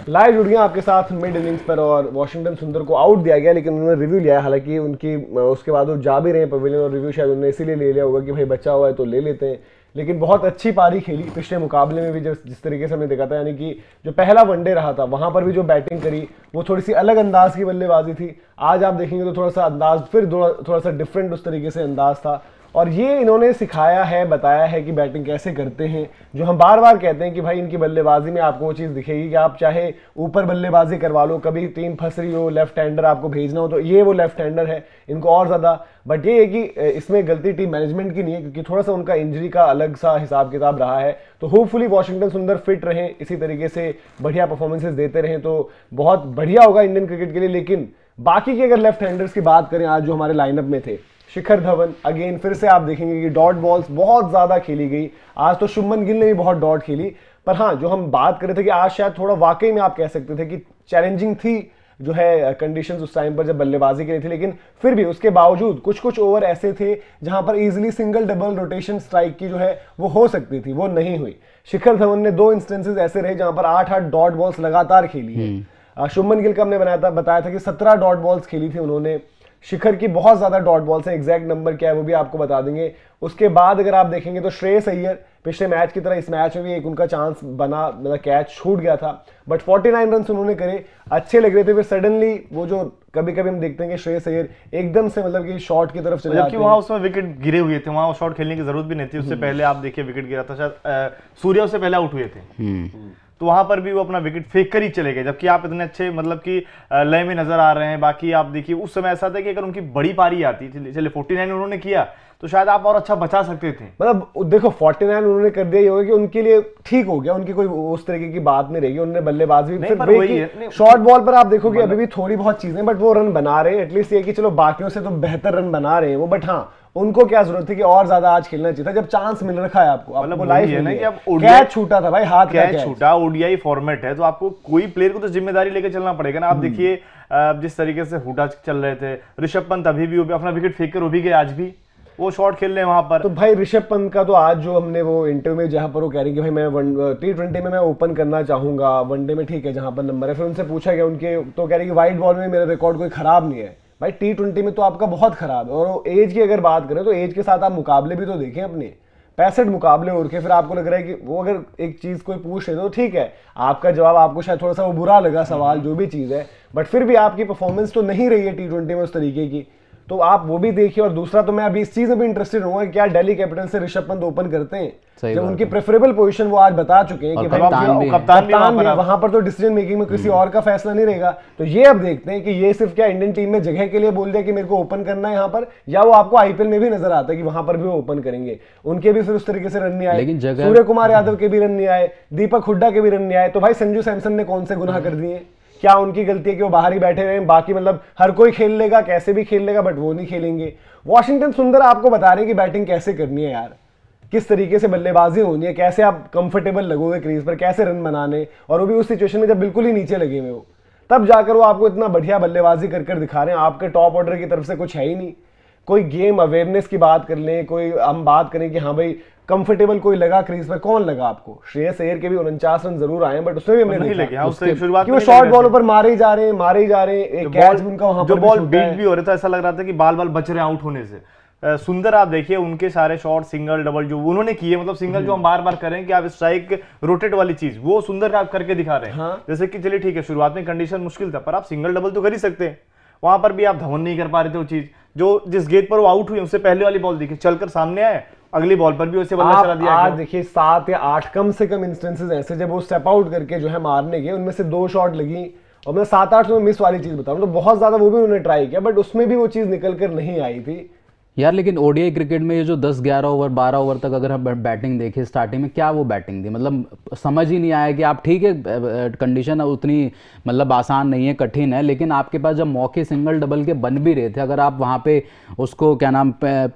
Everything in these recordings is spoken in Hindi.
लाइव जुड़ गया आपके साथ मिड इनिंग्स पर और वॉशिंगटन सुंदर को आउट दिया गया, लेकिन उन्होंने रिव्यू लिया। हालांकि उनकी उसके बाद वो जा भी रहे हैं पवेलियन और रिव्यू शायद उन्होंने इसीलिए ले लिया होगा कि भाई बचा हुआ है तो ले लेते हैं। लेकिन बहुत अच्छी पारी खेली पिछले मुकाबले में भी, जिस तरीके से हमने देखा था, यानी कि जो पहला वनडे रहा था वहां पर भी जो बैटिंग करी वो थोड़ी सी अलग अंदाज की बल्लेबाजी थी। आज आप देखेंगे तो थोड़ा सा अंदाज फिर थोड़ा सा डिफरेंट उस तरीके से अंदाज था, और ये इन्होंने सिखाया है, बताया है कि बैटिंग कैसे करते हैं। जो हम बार बार कहते हैं कि भाई इनकी बल्लेबाजी में आपको वो चीज़ दिखेगी कि आप चाहे ऊपर बल्लेबाजी करवा लो, कभी टीम फंस रही हो, लेफ्ट हैंडर आपको भेजना हो तो ये वो लेफ्ट हैंडर है, इनको और ज़्यादा। बट ये है कि इसमें गलती टीम मैनेजमेंट की नहीं है, क्योंकि थोड़ा सा उनका इंजरी का अलग सा हिसाब किताब रहा है। तो होपफुली वॉशिंगटन सुंदर फिट रहें, इसी तरीके से बढ़िया परफॉर्मेंसेज देते रहें तो बहुत बढ़िया होगा इंडियन क्रिकेट के लिए। लेकिन बाकी के अगर लेफ्ट हैंडर्स की बात करें, आज जो हमारे लाइनअप में थे, शिखर धवन अगेन फिर से आप देखेंगे कि डॉट बॉल्स बहुत ज्यादा खेली गई। आज तो शुभमन गिल ने भी बहुत डॉट खेली, पर हाँ जो हम बात कर रहे थे कि आज शायद थोड़ा वाकई में आप कह सकते थे कि चैलेंजिंग थी जो है कंडीशंस उस टाइम पर जब बल्लेबाजी के लिए थी। लेकिन फिर भी उसके बावजूद कुछ कुछ ओवर ऐसे थे जहां पर easily single double rotation strike की जो है वो हो सकती थी, वो नहीं हुई। शिखर धवन ने 2 इंस्टेंसेस ऐसे रहे जहां पर 8-8 डॉट बॉल्स लगातार खेली है। शुभमन गिल का हमने बताया था कि 17 डॉट बॉल्स खेली थी उन्होंने। शिखर की बहुत ज्यादा डॉट बॉल्स है, एग्जैक्ट नंबर क्या है वो भी आपको बता देंगे। उसके बाद अगर आप देखेंगे तो श्रेयस अय्यर पिछले मैच की तरह इस मैच में भी एक उनका चांस बना, मतलब कैच छूट गया था, बट 49 रन उन्होंने करे, अच्छे लग रहे थे। फिर सडनली वो जो कभी कभी हम देखते हैं कि श्रेयस अय्यर एकदम से मतलब कि शॉट की तरफ चले जाते हैं, वहां उसमें विकेट गिरे हुए थे, वहां शॉट खेलने की जरूरत भी नहीं थी। उससे पहले आप देखिए विकेट गिरा था, शायद सूर्या उससे पहले आउट हुए थे, तो वहां पर भी वो अपना विकेट फेंक कर ही चले गए, जबकि आप इतने अच्छे मतलब कि लय में नजर आ रहे हैं। बाकी आप देखिए उस समय ऐसा था कि अगर उनकी बड़ी पारी आती, चलिए 49 उन्होंने किया तो शायद आप और अच्छा बचा सकते थे। मतलब देखो 49 उन्होंने कर दिया, ये होगा कि उनके लिए ठीक हो गया, उनकी कोई उस तरीके की बात नहीं रहेगी। उन्होंने बल्लेबाजी फिर शॉर्ट बॉल पर आप देखोगे अभी भी थोड़ी बहुत चीजें, बट वो रन बना रहे हैं। एटलीस्ट ये कि चलो बाकियों से तो बेहतर रन बना रहे हैं वो, बट हाँ उनको क्या जरूरत थी कि और ज्यादा आज खेलना चाहिए था जब चांस मिल रखा है आपको। मतलब लाइफ है ना कि अब कैच छूटा था भाई, हाथ का कैच छूटा, ओडीआई फॉर्मेट है तो आपको कोई प्लेयर को तो जिम्मेदारी लेकर चलना पड़ेगा ना। आप देखिए जिस तरीके से हुडा चल रहे थे, ऋषभ पंत अभी भी अपना विकेट फेंक कर भी गए, आज भी वो शॉट खेल रहे हैं वहां पर। तो भाई ऋषभ पंत का तो आज जो हमने वो इंटरव्यू में जहां पर वो कह रहे हैं कि भाई मैं T20 में मैं ओपन करना चाहूंगा, वनडे में ठीक है जहां पर नंबर है। फिर उनसे पूछा गया उनके, तो कह रहे हैं कि व्हाइट बॉल में मेरा रिकॉर्ड कोई खराब नहीं है। भाई T20 में तो आपका बहुत खराब है। और एज की अगर बात करें तो एज के साथ आप मुकाबले भी तो देखें अपने, 65 मुकाबले और के फिर आपको लग रहा है कि वो अगर एक चीज कोई पूछ रहे तो ठीक है, आपका जवाब आपको शायद थोड़ा सा वो बुरा लगा सवाल, जो भी चीज है, बट फिर भी आपकी परफॉर्मेंस तो नहीं रही है T20 में उस तरीके की, तो आप वो भी देखिए। और दूसरा तो मैं अभी इस चीज में भी इंटरेस्टेड हूँ कि क्या दिल्ली कैपिटल से ऋषभ पंत ओपन करते हैं, जब उनकी प्रेफरेबल पोजीशन वो आज बता चुके हैं कि कप्तान भी वहां पर तो डिसीजन मेकिंग में किसी और का फैसला नहीं रहेगा। तो ये अब देखते हैं कि ये सिर्फ क्या इंडियन टीम में जगह के लिए बोल दिया कि मेरे को ओपन करना है यहाँ पर, या वो आपको आईपीएल में भी नजर आता है कि वहां पर भी वो ओपन करेंगे। उनके भी फिर उस तरीके से रन नहीं आए, सूर्य कुमार यादव के भी रन नहीं आए, दीपक हुड्डा के भी रन नहीं आए। तो भाई संजू सैमसन ने कौन से गुनाह कर दिए? क्या उनकी गलती है कि वो बाहर ही बैठे रहे? बाकी मतलब हर कोई खेल लेगा, कैसे भी खेल लेगा, बट वो नहीं खेलेंगे। वॉशिंगटन सुंदर आपको बता रहे हैं कि बैटिंग कैसे करनी है यार, किस तरीके से बल्लेबाजी होनी है, कैसे आप कंफर्टेबल लगोगे क्रीज पर, कैसे रन बनाने, और वो भी उस सिचुएशन में जब बिल्कुल ही नीचे लगे हुए हो, तब जाकर वो आपको इतना बढ़िया बल्लेबाजी कर दिखा रहे हैं। आपके टॉप ऑर्डर की तरफ से कुछ है ही नहीं। कोई गेम अवेयरनेस की बात कर लें, कोई हम बात करें कि हाँ भाई कंफर्टेबल कोई लगा क्रीज पर, कौन लगा आपको? श्रेयस अय्यर के भी 49 रन जरूर आए, बट उसमें भी हमने नहीं लगे। कि वो शॉर्ट बॉलों पर मारे ही जा रहे हैं, एक कैच उनका वहां पर बॉल बीट भी हो रहा था, ऐसा लग रहा था कि बाल बच रहे हैं आउट होने से। सुंदर आप देखिए उनके सारे शॉट सिंगल डबल जो उन्होंने किए, मतलब सिंगल जो हम बार बार करें कि आप स्ट्राइक रोटेट वाली चीज, वो सुंदर आप करके दिखा रहे हैं। जैसे कि चलिए ठीक है शुरुआत में कंडीशन मुश्किल था, पर आप सिंगल डबल तो कर ही सकते हैं। वहां पर भी आप धवन नहीं कर पा रहे थे वो चीज, जो जिस गेंद पर वो आउट हुई उससे पहले वाली बॉल देखिए चलकर सामने आए, अगली बॉल पर भी उसे बल्ला चला दिया। आज देखिए 7 या 8 कम से कम इंस्टेंसेस ऐसे जब वो स्टेप आउट करके जो है मारने गए, उनमें से 2 शॉट लगी, और मैं 7-8 में मिस वाली चीज बताऊं तो बहुत ज्यादा वो भी उन्होंने ट्राई किया, बट उसमें भी वो चीज निकल कर नहीं आई थी यार। लेकिन ओडीआई क्रिकेट में ये जो 10-11 ओवर 12 ओवर तक अगर हम बैटिंग देखें, स्टार्टिंग में क्या वो बैटिंग थी, मतलब समझ ही नहीं आया कि आप ठीक है कंडीशन उतनी मतलब आसान नहीं है, कठिन है, लेकिन आपके पास जब मौके सिंगल डबल के बन भी रहे थे, अगर आप वहाँ पे उसको क्या नाम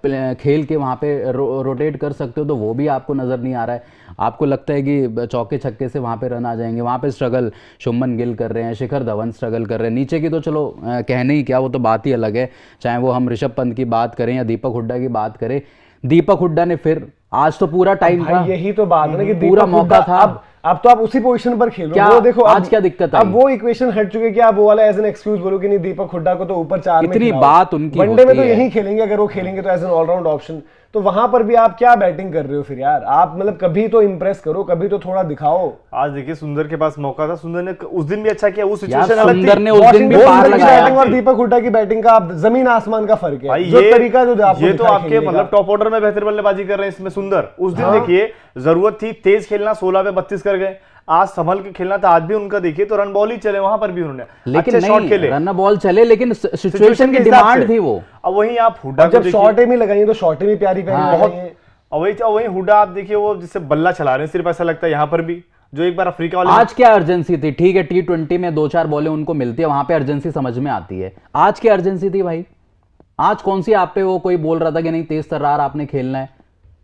खेल के वहाँ पे रोटेट कर सकते हो तो वो भी आपको नज़र नहीं आ रहा है। आपको लगता है कि चौके छक्के से वहाँ पे रन आ जाएंगे। वहाँ पे स्ट्रगल शुभमन गिल कर रहे हैं, शिखर धवन स्ट्रगल कर रहे हैं, नीचे की तो चलो कहने ही क्या, वो तो बात ही अलग है। चाहे वो हम ऋषभ पंत की बात करें या दीपक हुड्डा की बात करें, दीपक हुड्डा ने फिर आज तो पूरा टाइम था, यही तो बात है ना कि पूरा मौका था। अब तो आप उसी पोजीशन पर खेलो। क्या वो देखो आज क्या दिक्कत अब वो इक्वेशन हट चुके कि आप वो वाला एज एन एक्सक्यूज बोलो कि नहीं दीपक हुड्डा को तो ऊपर 4 में इतनी बात उनकी वनडे में तो होती है। यही खेलेंगे अगर वो खेलेंगे तो एज एन ऑलराउंड ऑप्शन। तो वहां पर भी आप क्या बैटिंग कर रहे हो फिर यार? आप मतलब कभी तो इंप्रेस करो, कभी तो थोड़ा दिखाओ। आज देखिए सुंदर के पास मौका था, सुंदर ने उस दिन भी अच्छा किया, उस यार सिचुएशन अलग सुंदर थी। ने उस दिन भी पार की लगाया। बैटिंग और दीपक हुड्डा की बैटिंग का आप जमीन आसमान का फर्क है। भाई जो तरीका जो आपको ये तो दिखा आपके खेलने मतलब का। टॉप ऑर्डर में बेहतर बल्लेबाजी कर रहे हैं इसमें सुंदर। उस दिन हाँ। देखिए जरूरत थी तेज खेलना, 16 पे 32 कर गए। आज संभल के खेलना था, आज भी उनका देखिए तो रन बॉल ही चले, वहां पर भी उन्होंने लेकिन अच्छे शॉट नहीं, खेले, रन बॉल चले, लेकिन सिचुएशन की के हिसाब डिमांड से। थी वो। अब वहीं आप हुड्डा को जब देखिए, शॉर्टें भी लगाई तो शॉर्टें भी प्यारी प्यारी बहुत, लगाई हैं। और वहीं हुड्डा आप देखिए वो जिससे बल्ला चला रहे हैं, सिर्फ ऐसा लगता है यहाँ पर भी जो एक बार अफ्रीका वाले आज क्या अर्जेंसी थी? ठीक है T20 में 2-4 बॉलें उनको मिलती है, वहां पे अर्जेंसी समझ में आती है। आज क्या अर्जेंसी थी भाई? आज कौन सी आप पे वो कोई बोल रहा था कि नहीं तेज तर्रार आपने खेलना है?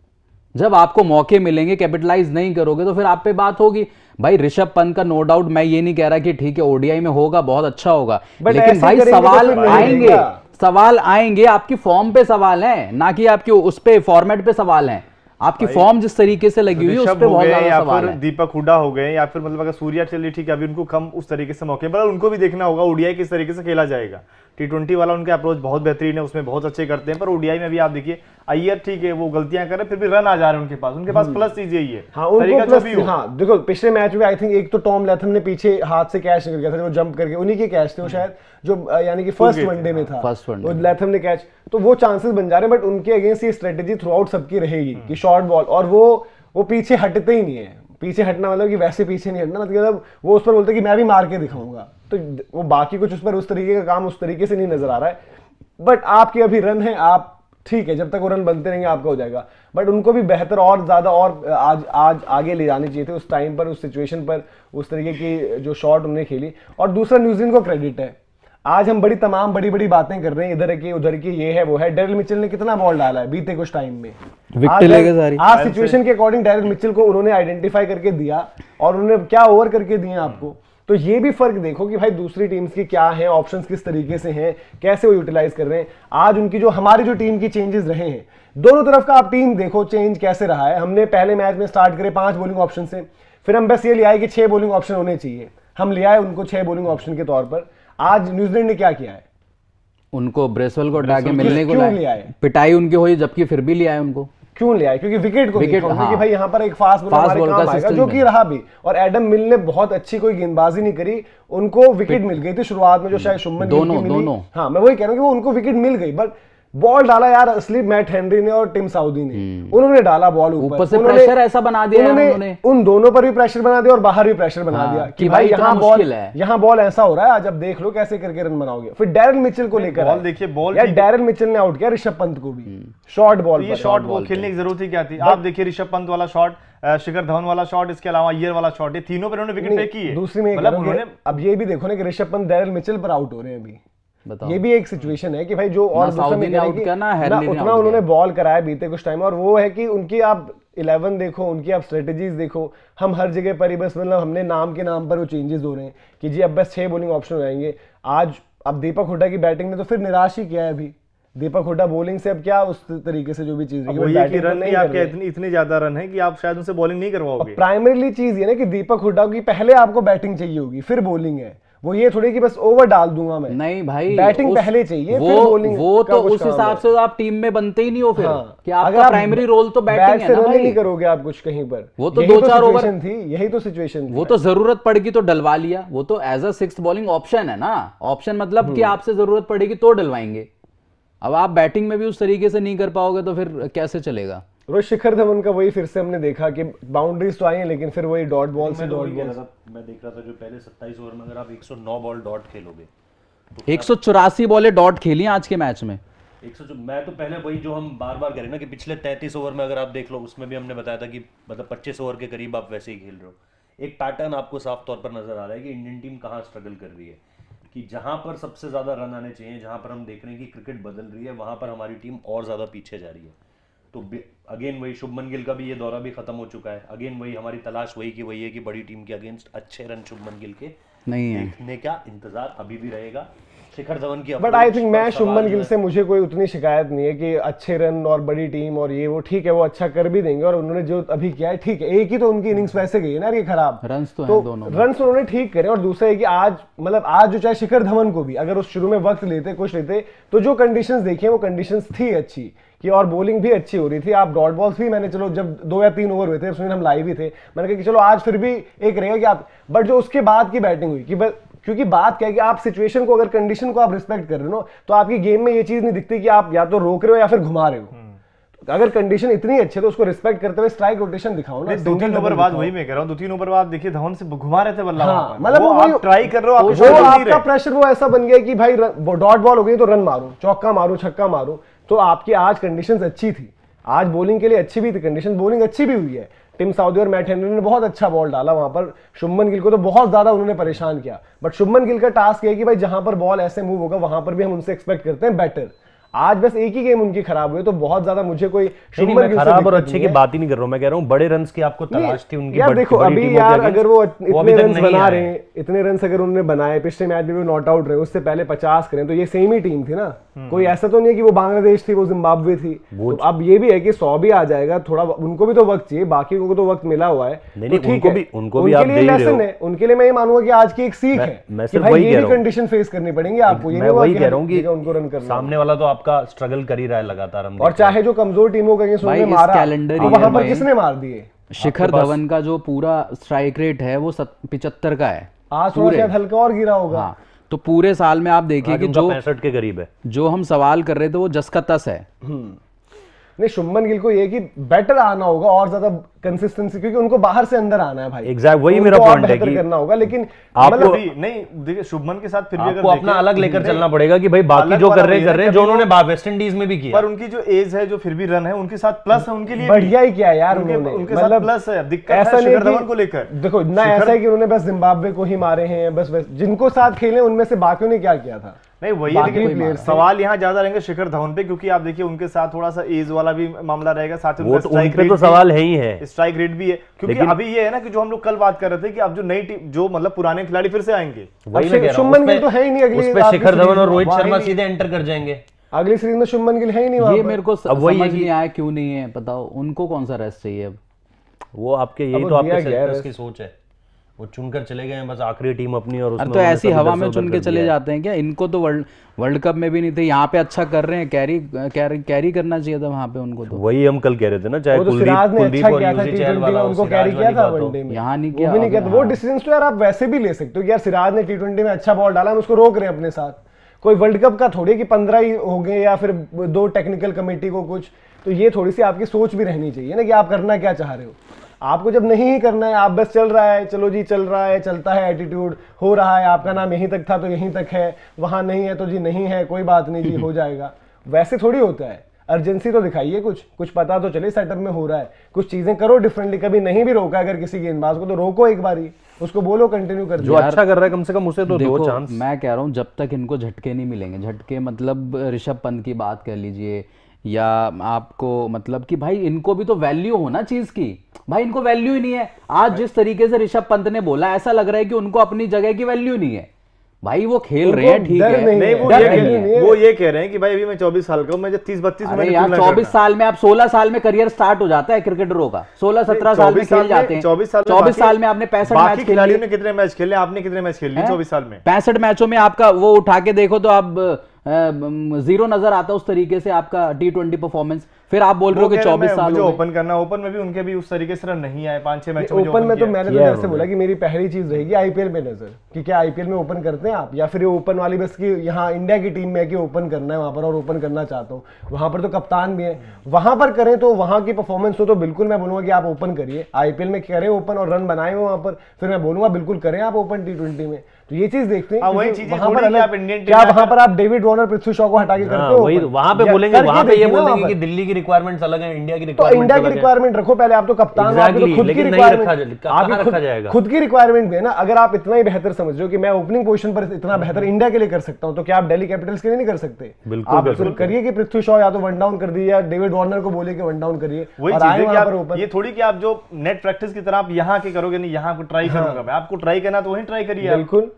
जब आपको मौके मिलेंगे, कैपिटलाइज नहीं करोगे तो फिर आप पे बात होगी। भाई ऋषभ पंत का नो डाउट, मैं ये नहीं कह रहा कि ठीक है ओडीआई में होगा, बहुत अच्छा होगा, लेकिन भाई सवाल आएंगे, सवाल आएंगे, आपकी फॉर्म पे सवाल है, ना कि आपके उस पे फॉर्मेट पे सवाल है। आपकी फॉर्म जिस तरीके से लगी हुई है उस पे बहुत ज्यादा सवाल है। दीपक हुड्डा हो गए या फिर मतलब अगर सूर्या चलिए ठीक है, अभी उनको कम उस तरीके से मौके, पर उनको भी देखना होगा ओडीआई किस तरीके से खेला जाएगा। T20 वाला उनका अप्रोच बहुत बेहतरीन है, उसमें बहुत अच्छे करते हैं, पर ओडीआई में भी आप देखिए अय्यर ठीक है वो गलतियां कर रहे हैं, फिर भी रन आ जा रहे हैं उनके पास प्लस चीज यही है। हाँ, उनको प्लस, हाँ देखो पिछले मैच में आई थिंक एक तो टॉम लैथम ने पीछे हाथ से कैच निकल गया था, वो जंप करके उन्हीं के कैच थे वो शायद, जो यानी कि फर्स्ट वनडे में था, वो लैथम ने कैच, तो वो चांसेस बन जा रहे हैं। बट उनके अगेंस्ट ये स्ट्रेटेजी थ्रू आउट सबकी रहेगी कि शॉर्ट बॉल, और वो पीछे हटते ही नहीं है। पीछे हटना मतलब कि वैसे पीछे नहीं हटना, मतलब वो उस पर बोलते कि मैं भी मार के दिखाऊंगा, तो वो बाकी कुछ उस पर उस तरीके का काम उस तरीके से नहीं नजर आ रहा है। बट आपके अभी रन है, आप ठीक है जब तक वो रन बनते रहेंगे आपका हो जाएगा, बट उनको भी बेहतर और ज्यादा और आज आगे ले जाने चाहिए थे उस टाइम पर, उस सिचुएशन पर, उस तरीके की जो शॉट उन्होंने खेली। और दूसरा न्यूजीलैंड को क्रेडिट है, आज हम तमाम बड़ी बातें कर रहे हैं, इधर की उधर की, ये है वो है। डेरिल मिचेल ने कितना बॉल डाला है बीते कुछ टाइम में, आज सिचुएशन के अकॉर्डिंग डेरिल मिचेल को उन्होंने आइडेंटिफाई करके दिया और उन्होंने क्या ओवर करके दिए आपको। तो ये भी फर्क देखो कि भाई दूसरी टीम्स की क्या है, ऑप्शंस किस तरीके से हैं, कैसे वो यूटिलाइज कर रहे हैं। आज उनकी जो हमारी जो टीम की चेंजेस रहे हैं, दोनों तरफ का आप टीम देखो चेंज कैसे रहा है। हमने पहले मैच में स्टार्ट करे 5 बॉलिंग ऑप्शन से, फिर हम बस ये ले आए कि 6 बॉलिंग ऑप्शन होने चाहिए, हम ले आए उनको 6 बॉलिंग ऑप्शन के तौर पर। आज न्यूजीलैंड ने क्या किया है, उनको ब्रेसवेल को हटा के मिलने को लिया है, पिटाई उनकी हुई, जबकि फिर भी लिया है उनको। क्यों ले आए? क्योंकि विकेट को देखा हाँ। कि भाई यहाँ पर एक फास्ट बॉलर हमारे काम आएगा, जो कि रहा भी। और एडम मिल ने बहुत अच्छी कोई गेंदबाजी नहीं करी, उनको विकेट मिल गई थी शुरुआत में, जो शायद शुभमन गिल की मिली। हाँ मैं वही कह रहा हूँ कि वो उनको विकेट मिल गई, बट बॉल डाला यार असली मैट हेनरी ने और टिम साउदी ने, उन्होंने डाला बॉल ऊपर से, प्रेशर ऐसा बना दिया उन्होंने, उन दोनों पर भी प्रेशर बना दिया और बाहर भी प्रेशर बना दिया कि भाई यहाँ बॉल ऐसा हो रहा है, आज अब देख लो कैसे करके रन बनाओगे। फिर डेरिल मिचेल को लेकर बॉल देखिए, बॉल यार डेरिल मिचेल ने आउट किया ऋषभ पंत को भी शॉर्ट बॉल, ये शॉट वो खेलने की जरूरत ही क्या थी। आप देखिए ऋषभ पंत वाला शॉट, शिखर धवन वाला शॉट, इसके अलावा अय्यर वाला शॉट, ये तीनों पर उन्होंने विकेट फेंक की है। दूसरी में अब ये भी देखो ना कि ऋषभ पंत डेरिल मिचेल पर आउट हो रहे हैं अभी, ये भी एक सिचुएशन है कि भाई जो और दूसरा में उतना उन्होंने बॉल कराया बीते कुछ टाइम, और वो है कि उनकी आप 11 देखो, उनकी आप स्ट्रेटेजीज देखो, हम हर जगह पर ही बस मतलब हमने नाम के नाम पर वो चेंजेस हो रहे हैं कि जी अब बस 6 बॉलिंग ऑप्शन हो जाएंगे। आज अब दीपक हुड्डा की बैटिंग ने तो फिर निराश ही किया है अभी। दीपक हुड्डा बॉलिंग से अब क्या उस तरीके से जो भी चीज इतने ज्यादा रन है कि आप शायद उनसे बॉलिंग नहीं करवाओगे। प्राइमरीली चीज ये ना कि दीपक हुड्डा की पहले आपको बैटिंग चाहिए होगी, फिर बॉलिंग है। वो ये थोड़ी कि बस ओवर डाल दूंगा मैं, नहीं भाई बैटिंग पहले चाहिए, फिर बॉलिंग। वो तो उस हिसाब से आप टीम में बनते ही नहीं हो फिर, कि आपका प्राइमरी रोल तो बैटिंग है ना भाई, नहीं करोगे आप कुछ कहीं पर। वो तो 2-4 ओवर थी, यही तो सिचुएशन थी। वो तो जरूरत पड़ेगी तो डलवा लिया, वो तो as a 6th bowling option है ना, ऑप्शन मतलब कि आपसे जरूरत पड़ेगी तो डलवाएंगे। अब आप बैटिंग में भी उस तरीके से नहीं कर पाओगे तो फिर कैसे चलेगा। रोज शिखर धवन का वही फिर से हमने देखा कि बाउंड्रीज तो आई हैं, लेकिन फिर वही डॉट बॉल से डॉट बॉल। मैं देख रहा था जो पहले 27 ओवर में अगर आप 109 बॉल डॉट खेलोगे तो 184 बॉलें डॉट खेली आज के मैच में। 100 मैं तो पहले वही जो हम बार बार कह रहे हैं ना कि पिछले 33 ओवर में अगर आप देख लो, उसमें भी हमने बताया था कि मतलब 25 ओवर के करीब आप वैसे ही खेल रहे हो। एक पैटर्न आपको साफ तौर पर नजर आ रहा है कि इंडियन टीम कहाँ स्ट्रगल कर रही है, कि जहां पर सबसे ज्यादा रन आने चाहिए, जहां पर हम देख रहे हैं कि क्रिकेट बदल रही है, वहां पर हमारी टीम और ज्यादा पीछे जा रही है। तो अगेन वही शुभमन गिल का भी ये दौरा भी खत्म हो चुका है। अगेन वही हमारी तलाश वही है कि बड़ी टीम के अगेंस्ट अच्छे रन शुभमन गिल के नहीं है, देखने का इंतजार अभी भी रहेगा। शिखर धवन की बट आई थिंक मैं approach पर शुभमन सवाल गिल जो से मुझे कोई उतनी शिकायत नहीं है कि अच्छे रन और बड़ी टीम और ये वो, ठीक है वो अच्छा कर भी देंगे और उन्होंने जो अभी किया है ठीक है। एक ही तो उनकी इनिंग्स वैसे गई है ना ये खराब, रन्स तो हैं दोनों, रन्स उन्होंने ठीक करे। और दूसरा है कि आज मतलब आज जो चाहे शिखर धवन को भी अगर उस शुरू में वक्त लेते कुछ लेते तो जो कंडीशंस देखी वो कंडीशंस थी अच्छी कि, और बॉलिंग भी अच्छी हो रही थी। आप डॉट बॉल्स भी मैंने चलो जब 2 या 3 ओवर हुए थे उसमें हम लाइव ही थे, मैंने कहा कि चलो आज फिर भी एक रहेगा कि आप, बट जो उसके बाद की बैटिंग हुई कि क्योंकि बात क्या है कि आप सिचुएशन को अगर कंडीशन को आप रिस्पेक्ट कर रहे हो तो आपकी गेम में ये चीज नहीं दिखती कि आप या तो रोक रहे हो या फिर घुमा रहे हो। अगर कंडीशन इतनी अच्छी है तो उसको रिस्पेक्ट करते हुए स्ट्राइक रोटेशन दिखाओ ना। 2-3 ओवर बाद वही मैं कह रहा हूँ, 2-3 ओवर बाद देखिए धवन से घुमा रहे थे बल्ला, हाँ, मतलब वो आप ट्राई कर रहे हो, वो आपका प्रेशर वो ऐसा बन गया कि भाई डॉट बॉल हो गई तो रन मारो, चौका मारो, छक्का मारो। तो आपकी आज कंडीशंस अच्छी थी, आज बॉलिंग के लिए अच्छी भी थी कंडीशन, बॉलिंग अच्छी भी हुई है। टिम साउदी और मैट हेनरी ने बहुत अच्छा बॉल डाला वहां पर, शुभमन गिल को तो बहुत ज्यादा उन्होंने परेशान किया। बट शुभमन गिल का टास्क है कि भाई जहां पर बॉल ऐसे मूव होगा वहां पर भी हम उनसे एक्सपेक्ट करते हैं बेटर। आज बस एक ही गेम उनकी खराब हुई तो बहुत ज्यादा मुझे कोई शुभमन गिल से खराब और अच्छे की बात ही नहीं कर रहा हूं, मैं कह रहा हूं बड़े रन्स की आपको तलाश थी उनकी। यार देखो अभी यार अगर वो इतने रन्स बना रहे हैं, इतने रन्स अगर उन्होंने बनाए, पिछले मैच में भी नॉट आउट रहे, उससे पहले 50 करें, तो ये सेम ही टीम थी ना, कोई ऐसा तो नहीं है कि वो बांग्लादेश थी वो जिम्बाब्वे थी। तो अब ये भी है कि 100 भी आ जाएगा, थोड़ा उनको भी तो वक्त चाहिए, बाकी को तो वक्त मिला हुआ है। तो ठीक है, उनको भी आप दे रहे हो, उनके लिए मैं ये मानूंगा कि आज की एक सीख है कि भाई ये भी कंडीशन फेस करनी पड़ेगी आपको। ये मैं वही कह रहा हूं कि उनको रन करना, सामने वाला तो आपका स्ट्रगल कर ही रहा है लगातार। हम और चाहे जो कमजोर टीमों का उन्होंने मारा, वहां पर किसने मार दिए? शिखर धवन का जो पूरा स्ट्राइक रेट है वो 75 का है, आज थोड़ा शायद हल्का और गिरा होगा। हाँ, तो पूरे साल में आप देखिए कि जो 65 के करीब है, जो हम सवाल कर रहे थे वो जस का तस है। नहीं, शुभमन गिल को ये कि बेटर आना होगा और ज्यादा कंसिस्टेंसी, क्योंकि उनको बाहर से अंदर आना है भाई। एग्जैक्ट वही मेरा पॉइंट है कि करना होगा, लेकिन आपको नहीं देखिए शुभमन के साथ फिर भी आपको अपना अलग लेकर चलना पड़ेगा कि भाई बाकी जो कर रहे हैं जो उन्होंने वेस्ट इंडीज में भी किया, पर उनकी जो एज है, जो फिर भी रन है उनके साथ प्लस है, उनके लिए बढ़िया ही किया यार उन्होंने, उनके साथ प्लस है। दिक्कत ऐसा है नहीं शिखर धवन को लेकर, देखो ना ऐसा है कि उन्होंने बस जिम्बाब्वे को ही मारे हैं, बस जिनको साथ खेले उनमें से बाकियों ने क्या किया था। नहीं वही है, सवाल यहाँ ज्यादा रहेंगे शिखर धवन पे, क्योंकि आप देखिए उनके साथ थोड़ा सा एज वाला भी मामला रहेगा, साथ ही स्ट्राइक रेट तो सवाल है ही है, स्ट्राइक रेट भी है। क्योंकि अभी ये है ना कि जो हम लोग कल बात कर रहे थे कि अब जो नई टीम, जो मतलब पुराने खिलाड़ी फिर से आएंगे, शुभमन गिल तो है ही नहीं अगली, उसपे शिखर धवन और रोहित शर्मा सीधे एंटर कर जाएंगे अगली सीरीज में। शुभमन गिल है ही नहीं, ये मेरे को समझ नहीं आया क्यों नहीं है, बताओ उनको कौन सा रेस्ट चाहिए अब? वो आपके यही तो आपके सेलेक्टर्स की सोच है, वो चुनकर चले गए हैं बस आखिरी टीम अपनी, और उसमें तो ऐसी हवा में चुन के चले जाते हैं क्या? इनको तो वर्ल्ड कप में भी नहीं थे, यहाँ पे अच्छा कर रहे हैं, कैरी करना चाहिए था वहाँ पे उनको। तो वही हम कल कह रहे थे ना, चाहे कुलदीप और यूसी चहल वाला उनको कैरी किया था वनडे में, यहाँ नहीं किया। वो डिसीजन तो यार आप वैसे भी ले सकते हो कि यार सिराज ने T20 में अच्छा बॉल डाला, हम उसको रोक रहे हैं अपने साथ। कोई वर्ल्ड कप का थोड़ी कि 15 ही हो गए या फिर 2 टेक्निकल कमेटी को कुछ, तो ये थोड़ी सी आपकी सोच भी रहनी चाहिए ना कि आप करना क्या चाह रहे हो। आपको जब नहीं ही करना है, आप बस चल रहा है, चलो जी चल रहा है, चलता है, एटीट्यूड हो रहा है, आपका नाम यहीं तक था तो यहीं तक है, वहां नहीं है तो जी नहीं है, कोई बात नहीं जी हो जाएगा, वैसे थोड़ी होता है। अर्जेंसी तो दिखाइए, कुछ पता तो चले सेटअप में हो रहा है, कुछ चीजें करो डिफरेंटली। कभी नहीं भी रोका अगर किसी गेंदबाज को तो रोको एक बारी, उसको बोलो कंटिन्यू कर, जो अच्छा कर रहा है कम से कम उसे तो दो चांस। मैं कह रहा हूँ जब तक इनको झटके नहीं मिलेंगे, झटके मतलब ऋषभ पंत की बात कर लीजिए, या आपको मतलब कि भाई इनको भी तो वैल्यू हो ना चीज की, भाई इनको वैल्यू ही नहीं है। आज जिस तरीके से ऋषभ पंत ने बोला, ऐसा लग रहा है कि उनको अपनी जगह की वैल्यू नहीं है। भाई वो खेल रहे हैं, ठीक है, नहीं वो ये कह रहे हैं कि भाई अभी मैं 24 साल का हूं, मैं जब 30-32 में यार 24 साल में, आप 16 साल में करियर स्टार्ट हो जाता है क्रिकेटरों का, 16-17 साल में खेल जाते हैं। 24 साल में आपने 65 मैच, खिलाड़ियों ने कितने मैच खेले, आपने कितने मैच खेले 24 साल में? 65 मैचों में आपका वो उठा के देखो तो आप 0 नजर आता उस तरीके से आपका T20 परफॉर्मेंस। फिर आप बोल रहे हो कि 24 साल मुझे ओपन करना, ओपन में भी उनके भी उस तरीके से रन नहीं आए 5-6 मैच में। ओपन में तो मैंने तो जैसे बोला कि मेरी पहली चीज रहेगी आईपीएल पे नजर, कि क्या आईपीएल में ओपन करते हैं आप, या फिर ये ओपन वाली बस की यहाँ इंडिया की टीम में है कि ओपन करना है वहां पर और ओपन करना चाहता हूँ, वहां पर तो कप्तान भी है, वहां पर करें तो वहां की परफॉर्मेंस हो तो बिल्कुल मैं बोलूंगा कि आप ओपन करिए, आईपीएल में करें ओपन और रन बनाए वहां पर, फिर मैं बोलूंगा बिल्कुल करें आप ओपन T20 में। तो ये चीज देखते हैं वहां पर अलग, क्या वहां पर आप डेविड वार्नर पृथ्वी शॉ को हटा के करते हो? वही वहां पे बोलेंगे, वहां पे ये बोलेंगे कि दिल्ली की रिक्वायरमेंट्स अलग है, इंडिया की रिक्वायरमेंट, तो इंडिया की रिक्वायरमेंट रखो पहले, आप तो कप्तान हो, आपको खुद की रिक्वायरमेंट, खुद की रिक्वायरमेंट भी है ना। अगर आप इतना ही बेहतर समझ रहे हो कि मैं ओपनिंग पोजीशन पर इतना बेहतर इंडिया के लिए कर सकता हूं, तो क्या आप दिल्ली कैपिटल्स के लिए नहीं कर सकते? आप करिए कि पृथ्वी शॉ या तो वन डाउन कर दीजिए, या डेविड वार्नर को बोलिए कि वन डाउन करिए, और आए वहां पर ओपन। ये थोड़ी कि आप जो नेट प्रैक्टिस की तरह आप यहाँ के करोगे नहीं, यहाँ को ट्राई करूंगा मैं, आपको ट्राई करना तो वहीं ट्राई करिए। बिल्कुल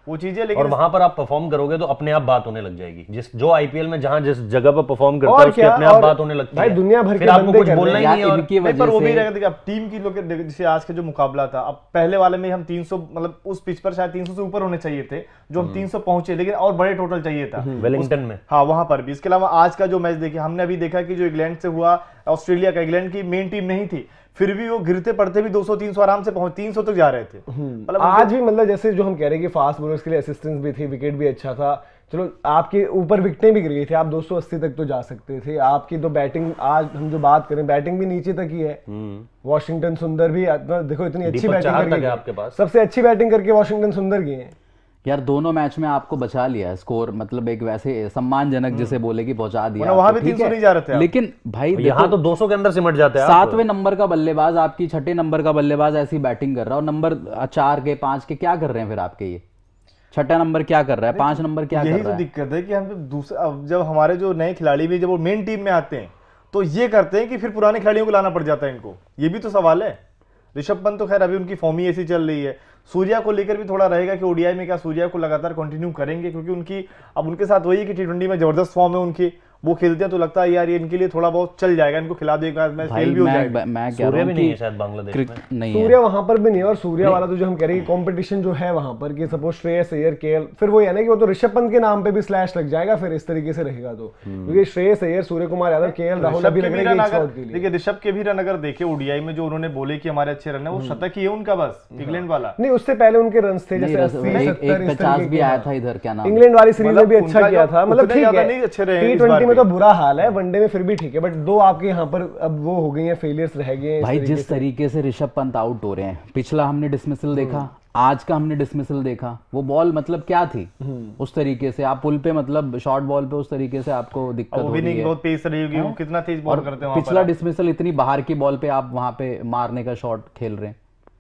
वो चीजें, लेकिन और वहां पर आप परफॉर्म करोगे तो अपने आप बात होने लग जाएगी। जिस जो आईपीएल में जहां जिस जगह पर परफॉर्म करता है उसकी अपने आप बात होने लगती है भाई, दुनिया भर के फिर आपको बंदे कुछ कर बोलना रहे ही हैं नहीं है। और इनकी नहीं, पर वो भी वजह से रहेगा। देखिए अब टीम की लोग जैसे आज का जो मुकाबला था, अब पहले वाले में हम 300 मतलब उस पिच पर शायद 300 से ऊपर होने चाहिए थे, जो हम 300 पहुंचे, लेकिन और बड़े टोटल चाहिए था वेलिंगटन में। हाँ, वहां पर भी। इसके अलावा आज का जो मैच देखिए, हमने अभी देखा कि जो इंग्लैंड से हुआ, ऑस्ट्रेलिया का, इंग्लैंड की मेन टीम नहीं थी, फिर भी वो गिरते पड़ते भी 200-300 आराम से पहुंच 300 तक जा रहे थे। मतलब आज भी मतलब जैसे जो हम कह रहे हैं कि फास्ट बॉलर्स के लिए असिस्टेंस भी थी, विकेट भी अच्छा था, चलो आपके ऊपर विकेटें भी गिर गई थी, आप 280 तक तो जा सकते थे। आपकी तो बैटिंग, आज हम जो बात करें, बैटिंग भी नीचे तक ही है। वॉशिंगटन सुंदर भी देखो इतनी अच्छी बैटिंग करके आपके पास सबसे अच्छी बैटिंग करके वॉशिंगटन सुंदर गए हैं यार। दोनों मैच में आपको बचा लिया है स्कोर, मतलब एक वैसे सम्मानजनक जिसे बोले कि पहुंचा दिया, वहां भी ठीक 300 है। नहीं जा रहे थे आप। लेकिन भाई यहाँ तो 200 के अंदर सिमट जाते हैं आप। 7वें नंबर का बल्लेबाज, आपकी 6ठे नंबर का बल्लेबाज ऐसी बैटिंग कर रहा है, और नंबर 4 के 5 के क्या कर रहे हैं फिर आपके? ये 6ठा नंबर क्या कर रहा है, 5 नंबर क्या कर यही रहा तो है? दिक्कत है कि हम जब हमारे जो नए खिलाड़ी भी जब वो मेन टीम में आते हैं तो ये करते हैं कि फिर पुराने खिलाड़ियों को लाना पड़ जाता है इनको। ये भी तो सवाल है। ऋषभ पंत तो खैर अभी उनकी फॉर्म ही ऐसी चल रही है। सूर्या को लेकर भी थोड़ा रहेगा कि ओडीआई में क्या सूर्या को लगातार कंटिन्यू करेंगे, क्योंकि उनकी अब उनके साथ वही है कि टी20 में जबरदस्त फॉर्म है उनकी, वो खेलते हैं तो लगता है यार ये इनके लिए थोड़ा बहुत चल जाएगा, इनको खिला देगा, मैच फेल भी हो जाएगा। मैं कह सूर्य रहा भी हूँ नहीं है कि शायद बांग्लादेश में। नहीं है। सूर्या वहां पर भी नहीं है, और सूर्या वाला तो जो हम कह रहे हैं कंपटीशन जो है वहां पर कि सपोज श्रेयस अय्यर, केएल, फिर वो है ना कि वो तो ऋषभ पंत के नाम पे भी स्लैश लग जाएगा फिर इस तरीके से रहेगा तो, क्योंकि श्रेयस अय्यर, सूर्य कुमार यादव, केएल राहुल अभी लग रहा है के लिए। देखिए ऋषभ के भी रन अगर देखे ओडीआई में जो उन्होंने बोले कि हमारे अच्छे रन है, वो शतक ही है उनका बस, इंग्लैंड वाला नहीं, उससे पहले उनके रन थे जैसे 80-70 इस 50 तरीके भी के। आया था इधर, क्या नाम, इंग्लैंड वाली सीरीज में भी मतलब अच्छा उनका किया जो था, मतलब उतने ठीक ज्यादा है। नहीं अच्छे रहे इस बार T20 में तो भी। बुरा हाल है, वनडे में फिर भी ठीक है, बट दो आपके यहाँ पर अब वो हो गई हैं, फेलियर्स रह गए हैं। भाई जिस तरीके से ऋषभ पंत आउट हो रहे हैं, पिछला हमने डिसमिसल देखा, आज का हमने डिसमिसल देखा, वो बॉल मतलब क्या थी उस तरीके से, आप पुल पे मतलब शॉर्ट बॉल पे उस तरीके से आपको दिक्कत हो रही है। बहुत तेज रही होगी, वो कितना तेज बॉल करते हैं पिछला डिसमिसल इतनी बाहर की बॉल पे आप वहां पे मारने का शॉट खेल रहे हैं,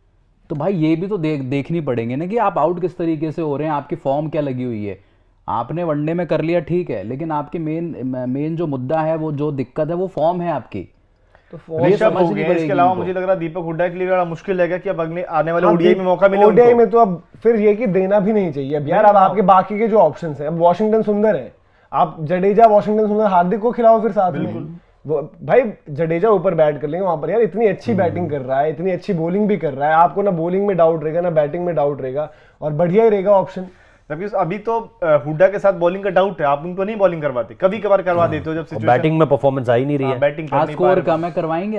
तो भाई ये भी तो देखनी पड़ेंगे ना कि आप आउट किस तरीके से हो रहे हैं, आपकी फॉर्म क्या लगी हुई है। आपने वनडे में कर लिया ठीक है, लेकिन आपकी मेन जो मुद्दा है, वो जो दिक्कत है, वो फॉर्म है आपकी। तो ऋषभ हो गए, इसके अलावा मुझे लग रहा है दीपक हुड्डा के लिए बड़ा मुश्किल रहेगा कि अब अगले आने वाले ओडीआई में मौका मिले। ओडीआई में तो अब फिर ये कि देना भी नहीं चाहिए अब यार। अब आपके बाकी के जो ऑप्शंस हैं, अब वॉशिंगटन सुंदर है, आप जडेजा, वॉशिंगटन सुंदर, हार्दिक को खिलाओ फिर साथ में। वो भाई जडेजा ऊपर बैट कर लेंगे वहां पर यार, इतनी अच्छी बैटिंग कर रहा है, इतनी अच्छी बॉलिंग भी कर रहा है, आपको ना बॉलिंग में डाउट रहेगा ना बैटिंग में डाउट रहेगा, और बढ़िया ही रहेगा ऑप्शन। जबकि अभी तो हुड्डा के साथ बॉलिंग का डाउट है, आप उनको नहीं बॉलिंग करवाते, कभी कभार करवा देते हो जब सिचुएशन, बैटिंग में परफॉर्मेंस आ ही नहीं रही है। बैटिंग आज स्कोर कम है, करवाएंगे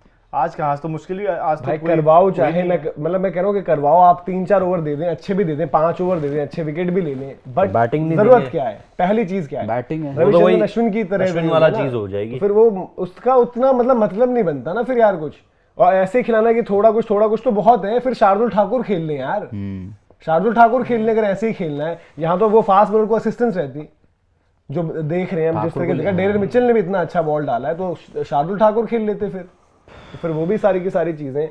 आज कहाँ, आज तो मुश्किल ही, आज तो भाई करवाओ चाहे ना, मतलब मैं कह रहा हूँ कि करवाओ, आप 3-4 ओवर दे दें, अच्छे भी दे दें, 5 ओवर दे दें, अच्छे विकेट भी ले लें, बट बैटिंग नहीं जरूरत क्या है, पहली चीज क्या है, बैटिंग है। रविचंद्रन अश्विन की तरह अश्विन वाला चीज हो जाएगी, फिर वो उसका उतना मतलब नहीं बनता ना फिर यार कुछ, और ऐसे खिलाना कि थोड़ा कुछ तो बहुत है। फिर शार्दुल ठाकुर खेल लें यार, शार्दुल ठाकुर खेलने, अगर ऐसे ही खेलना है, यहाँ तो वो फास्ट बॉलर को असिस्टेंस रहती, जो देख रहे हैं हम जिस तरह के देखा, डेरेन मिचेल ने भी इतना अच्छा बॉल डाला है, तो शार्दुल ठाकुर खेल लेते फिर वो भी सारी की सारी चीजें।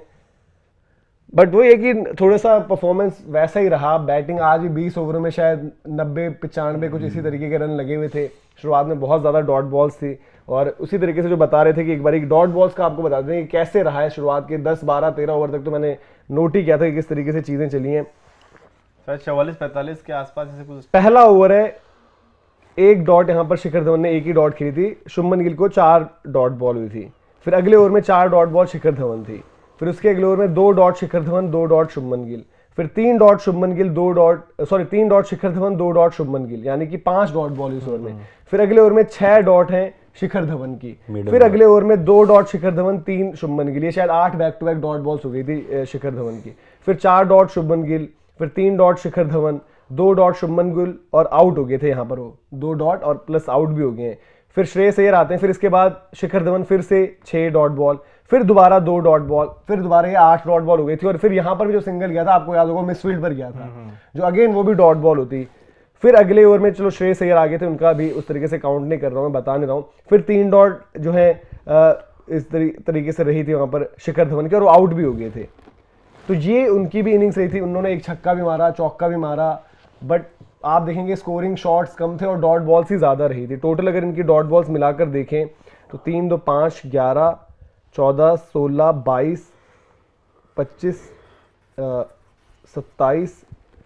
बट वो ये कि थोड़ा सा परफॉर्मेंस वैसा ही रहा। बैटिंग आज भी 20 ओवरों में शायद 90-95 कुछ इसी तरीके के रन लगे हुए थे। शुरुआत में बहुत ज़्यादा डॉट बॉल्स थी, और उसी तरीके से जो बता रहे थे कि एक बार एक डॉट बॉल्स का आपको बता दें कि कैसे रहा है शुरुआत के 10-12-13 ओवर तक, तो मैंने नोट ही किया था कि किस तरीके से चीज़ें चली हैं। शायद 44-45 के आसपास ऐसे कुछ। पहला ओवर है, एक डॉट यहाँ पर शिखर धवन ने एक ही डॉट खेली थी, शुभमन गिल को 4 डॉट बॉल हुई थी। फिर अगले ओवर में 4 डॉट बॉल शिखर धवन थी। फिर उसके अगले ओवर में 2 डॉट शिखर धवन, 2 डॉट शुभमन गिल। फिर 3 dot Shubman Gill, 3 dot Shikhar Dhawan, 2 dot Shubman Gill, यानी कि 5 डॉट बॉल इस ओवर में। फिर अगले ओवर में 6 डॉट हैं शिखर धवन की। फिर अगले ओवर में 2 डॉट शिखर धवन, 3 शुभमन गिल। ये शायद 8 back to back dot balls हो गई थी शिखर धवन की। फिर 4 डॉट शुभमन गिल, फिर 3 डॉट शिखर धवन, 2 डॉट शुभमन गिल, और आउट हो गए थे यहाँ पर वो 2 डॉट और प्लस आउट भी हो गए हैं। फिर श्रेयस अय्यर आते हैं, फिर इसके बाद शिखर धवन फिर से 6 डॉट बॉल, फिर दोबारा 2 डॉट बॉल, फिर दोबारा ये 8 डॉट बॉल हो गई थी। और फिर यहाँ पर भी जो सिंगल गया था, आपको याद होगा, मिसफील्ड पर गया था, जो अगेन वो भी डॉट बॉल होती। फिर अगले ओवर में चलो श्रेयस अय्यर आ गए थे, उनका भी उस तरीके से काउंट नहीं कर रहा हूँ, मैं बता नहीं रहा हूँ। फिर 3 डॉट जो है इस तरीके से रही थी वहाँ पर शिखर धवन की, और वो आउट भी हो गए थे। तो ये उनकी भी इनिंग्स रही थी, उन्होंने एक छक्का भी मारा, चौका भी मारा, बट आप देखेंगे स्कोरिंग शॉट्स कम थे और डॉट बॉल्स ही ज़्यादा रही थी। टोटल अगर इनकी डॉट बॉल्स मिलाकर देखें तो 3, 2, 5, 11, 14, 16, 22, 25, 27,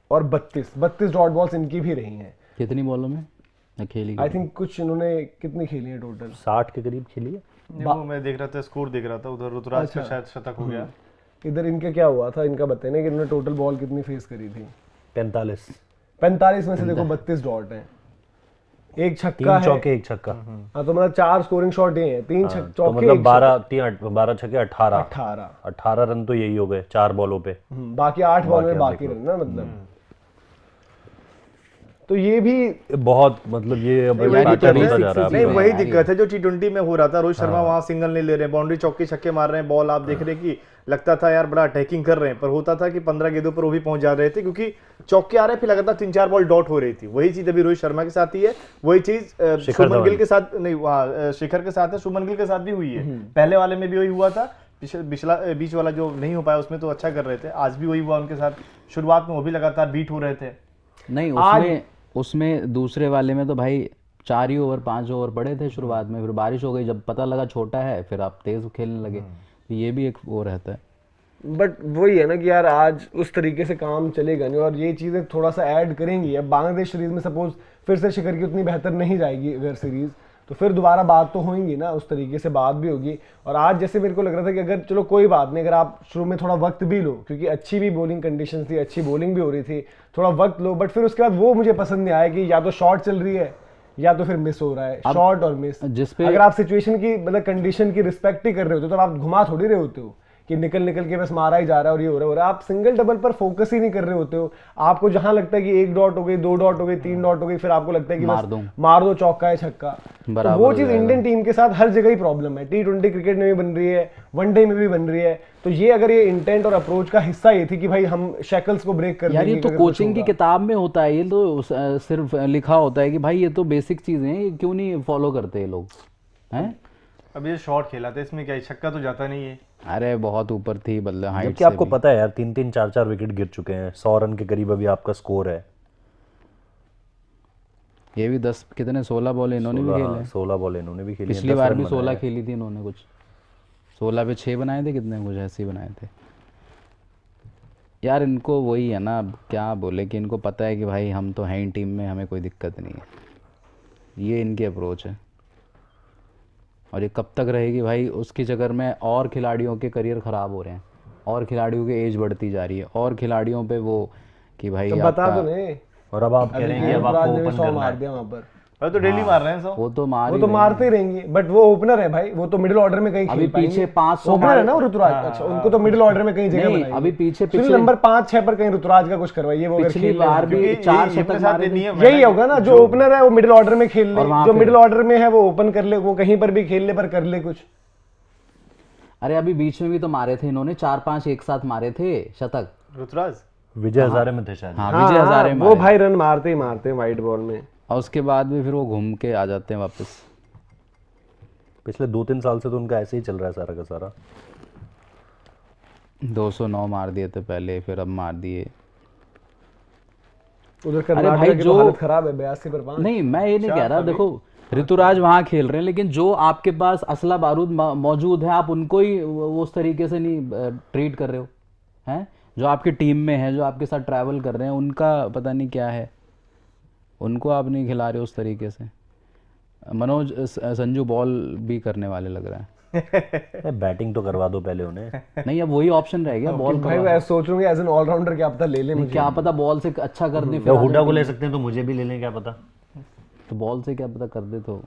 और 32 डॉट बॉल्स इनकी भी रही हैं। कितनी बॉलों में खेली? आई थिंक कुछ इन्होंने कितनी खेली है टोटल? 60 के करीब खेली है। वो मैं देख रहा था, स्कोर देख रहा था उधर, ऋतुराज का शायद शतक हो गया। इधर इनका क्या हुआ था, इनका बताए ना कि इन्होंने टोटल बॉल कितनी फेस करी थी? 45 में से देखो 32 डॉट हैं, एक छक्का है, 3 चौके 1 छक्का। हाँ तो मतलब 4 स्कोरिंग शॉट ये हैं, 3 तो चौके मतलब 12 छक्के 18 18 रन तो यही हो गए 4 बॉलों पे। बाकी 8 बॉल में बाकी रन ना, मतलब तो ये भी बहुत, मतलब ये अब वही पैटर्न दिक्कत होता जा रहा है, है। नहीं वही दिक्कत है जो T20 में हो रहा था। रोहित शर्मा वहां सिंगल नहीं ले रहे, बाउंड्री चौके छक्के मार रहे हैं, बॉल आप देख रहे हैं कि लगता था यार बड़ा अटैकिंग कर रहे हैं, पर होता था कि 15 गेंदों पर वो भी पहुंच जा रहे थे क्योंकि चौके आ रहे, फिर लगातार 3-4 बॉल डॉट हो रही थी। वही चीज अभी रोहित शर्मा के साथ ही है, वही चीज शुभमन गिल के साथ नहीं, वहाँ शिखर के साथ है, शुभमन गिल के साथ भी हुई है। पहले वाले में भी वही हुआ था, पिछला बीच वाला जो नहीं हो पाया उसमें तो अच्छा कर रहे थे, आज भी वही हुआ उनके साथ। शुरुआत में वो भी लगातार बीट हो रहे थे। नहीं उसमें दूसरे वाले में तो भाई 4 ही ओवर 5 ओवर पड़े थे शुरुआत में, फिर बारिश हो गई, जब पता लगा छोटा है फिर आप तेज खेलने लगे, तो ये भी एक वो रहता है। बट वही है ना कि यार आज उस तरीके से काम चलेगा नहीं, और ये चीज़ें थोड़ा सा ऐड करेंगी। अब बांग्लादेश सीरीज में सपोज फिर से शिखर की उतनी बेहतर नहीं जाएगी अगर सीरीज, तो फिर दोबारा बात तो होंगी ना, उस तरीके से बात भी होगी। और आज जैसे मेरे को लग रहा था कि अगर चलो कोई बात नहीं, अगर आप शुरू में थोड़ा वक्त भी लो, क्योंकि अच्छी भी बॉलिंग कंडीशन थी, अच्छी बॉलिंग भी हो रही थी, थोड़ा वक्त लो, बट फिर उसके बाद वो मुझे पसंद नहीं आया कि या तो शॉर्ट चल रही है या तो फिर मिस हो रहा है, शॉर्ट और मिस। अगर आप सिचुएशन की मतलब कंडीशन की रिस्पेक्ट ही कर रहे होते तो आप घुमा थोड़ी रहे होते हो कि निकल के बस मारा ही जा रहा है और ये हो रहा है। आप सिंगल डबल पर फोकस ही नहीं कर रहे होते हो। आपको जहां लगता है कि 1 डॉट हो गई, 2 डॉट हो गई, 3 डॉट हो गई, फिर आपको लगता है कि बस मार दो चौका है छक्का। तो वो चीज इंडियन टीम के साथ हर जगह ही प्रॉब्लम है। T20 क्रिकेट में भी बन रही है, वनडे में भी बन रही है। तो ये अगर ये इंटेंट और अप्रोच का हिस्सा ये थी कि भाई हम शैकल्स को ब्रेक कर देंगे। ये तो कोचिंग की किताब में होता है, ये तो सिर्फ लिखा होता है कि भाई ये तो बेसिक चीजें हैं, क्यों नहीं फॉलो करते ये लोग हैं। अब ये शॉट खेला था, इसमें क्या छक्का तो जाता नहीं है। अरे बहुत ऊपर थी बल्ले हाइट, जबकि आपको पता है यार 3-3 4-4 विकेट गिर चुके हैं, 100 रन के करीब अभी आपका स्कोर है। ये भी 10 कितने 16 बॉल इन्होंने भी खेले, 16 बॉल इन्होंने भी खेली, पिछली बार भी 16 खेली थी इन्होंने, कुछ 16 पे 6 बनाए थे, कितने कुछ ऐसे ही बनाए थे यार। इनको वही है ना, अब क्या बोले कि इनको पता है कि भाई हम तो हैं ही टीम में, हमें कोई दिक्कत नहीं है, ये इनकी अप्रोच है। और ये कब तक रहेगी भाई, उसकी जगह में और खिलाड़ियों के करियर ख़राब हो रहे हैं, और खिलाड़ियों की एज बढ़ती जा रही है, और खिलाड़ियों पे वो कि भाई तो बता दो नहीं। और अब आप कह रहे हैं अब आपको ओपन करना है। दिया वहां पर, भाई तो डेली मार रहे हैं सब। वो तो मारते ही रहेंगे, बट वो ओपनर है भाई, वो तो मिडिल ऑर्डर में कहीं अभी पीछे 500 ओपनर है ना ऋतुराज। अच्छा, उनको तो मिडिल ऑर्डर में कहीं जगह बनाई, अभी पीछे नंबर 5-6 पर कहीं ऋतुराज का कुछ करवाइए। वो अगर पिछली बार भी 4 शतक मारे, यही होगा ना, जो ओपनर है वो मिडिल ऑर्डर में खेल ले, जो मिडिल ऑर्डर में है वो ओपन कर ले, वो कहीं पर भी खेल ले पर कर ले कुछ। अरे अभी बीच में भी तो मारे थे इन्होंने, 4-5 एक साथ मारे थे शतक। ऋतुराज विजय हजारे में थे शायद। हाँ विजय हजारे में वो भाई रन मारते ही मारते हैं वाइट बॉल में, और उसके बाद भी फिर वो घूम के आ जाते हैं वापस। पिछले 2-3 साल से तो उनका ऐसे ही चल रहा है सारा का सारा। 209 मार दिए थे पहले, फिर अब मार दिए। उधर कर्नाटक की तो हालत खराब है, 82 पर 5। नहीं मैं ये नहीं कह रहा, देखो ऋतुराज वहां खेल रहे हैं, लेकिन जो आपके पास असला बारूद मौजूद है, आप उनको ही वो उस तरीके से नहीं ट्रीट कर रहे हो हैं। जो आपकी टीम में है, जो आपके साथ ट्रैवल कर रहे हैं, उनका पता नहीं क्या है, उनको आप नहीं खिला रहे उस तरीके से। मनोज संजू बॉल भी करने वाले लग रहा है। बैटिंग तो करवा दो पहले उन्हें। नहीं अब वही ऑप्शन रह गया, बॉल भाई मैं सोच रहा हूँ एज एन ऑलराउंडर क्या पता ले ले मुझे, क्या पता बॉल से अच्छा कर दे, हुड्डा को ले सकते हैं तो मुझे भी ले लें, क्या पता। तो बॉल से क्या पता कर दे। तो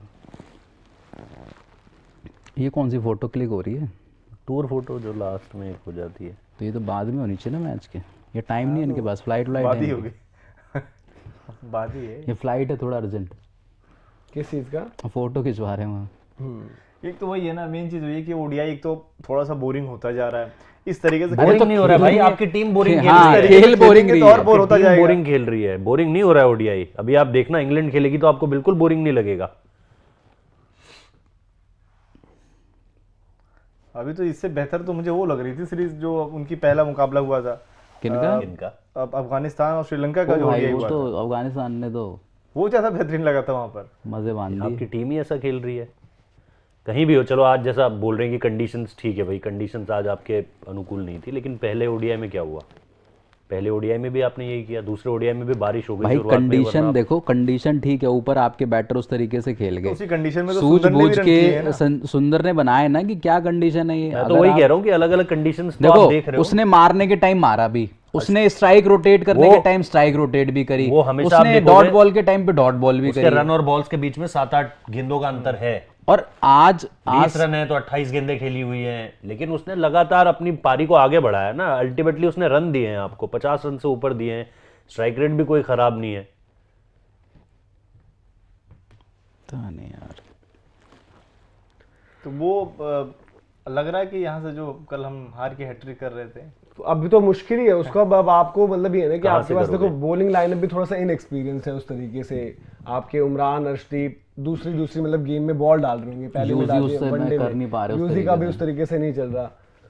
ये कौन सी फोटो क्लिक हो रही है? टूर फोटो जो लास्ट में एक हो जाती है। तो ये तो बाद में होनी चाहिए ना मैच के, ये टाइम नहीं है इनके पास, फ्लाइट है, बात ही है। ये फ्लाइट है थोड़ा अर्जेंट। किस चीज का फोटो खिंचवा रहे हैं वहाँ। एक तो वही है ना, मेन चीज वही है कि ओडीआई एक तो थोड़ा सा बोरिंग होता जा रहा है इस तरीके से। बोरिंग नहीं हो रहा है भाई, आपकी टीम बोरिंग खेल हाँ, रही है। खेल बोरिंग रही है, बोर होता जाएगा। बोरिंग खेल रही है, बोरिंग नहीं हो रहा है ओडीआई। अभी आप देखना इंग्लैंड खेलेगी तो आपको बिल्कुल बोरिंग नहीं लगेगा। अभी तो इससे बेहतर तो मुझे वो लग रही थी सीरीज जो उनकी पहला मुकाबला हुआ था। किनका? अब अफगानिस्तान और श्रीलंका का जो भाई हुआ वो तो था, अफगानिस्तान ने तो वो ज्यादा बेहतरीन लगा था वहां पर, मजे बांध दिए। आपकी टीम ही ऐसा खेल रही है, कहीं भी हो। चलो आज जैसा आप बोल रहे हैं कि कंडीशंस ठीक है भाई, कंडीशंस आज आपके अनुकूल नहीं थी, लेकिन पहले ओडीआई में क्या हुआ? पहले ओडीआई में भी आपने यही किया, दूसरे ओडीआई में भी बारिश हो गई भाई शुरुआत में ही, कंडीशन वरना देखो, कंडीशन ठीक है, ऊपर आपके बैटर उस तरीके से खेल गए, उसी कंडीशन में तो सूझ सुंदर ने बूझ भी रन किए हैं के ना। सुंदर ने बनाए ना कि क्या कंडीशन है ये। मैं तो अगर वही आप- कह रहा हूँ कि अलग अलग कंडीशंस तो देखो आप देख रहे हो। उसने मारने के टाइम मारा भी, उसने स्ट्राइक रोटेट करने वो- के टाइम स्ट्राइक रोटेट भी करी, वो हमेशा आप उसने देखोगे- डॉट बॉल के टाइम पे डॉट बॉल भी उसके करी। रन और बॉल्स के बीच में 7-8 गेंदों का अंतर है। और आज 20 रन है तो 28 गेंदें खेली हुई हैं, लेकिन उसने लगातार अपनी पारी को आगे बढ़ाया ना। अल्टीमेटली उसने रन दिए हैं आपको, 50 रन से ऊपर दिए हैं, स्ट्राइक रेट भी कोई खराब नहीं है। पता नहीं यार, तो वो लग रहा है कि यहाँ से जो कल हम हार के हैट्रिक कर रहे थे, तो अभी तो मुश्किल ही है उसका। अब आपको मतलब ये है ना कि कहाँ आपके से पास करोगे? देखो बॉलिंग लाइनअप भी थोड़ा सा इनएक्सपीरियंस है उस तरीके से। आपके उमरान, अर्शदीप दूसरी मतलब गेम में बॉल डाल रहे होंगे, पहले में यूज़ी डाल उससे वनडे कर नहीं पा रहे उस यूज़ी का तरीके भी से। उस तरीके से नहीं चल रहा।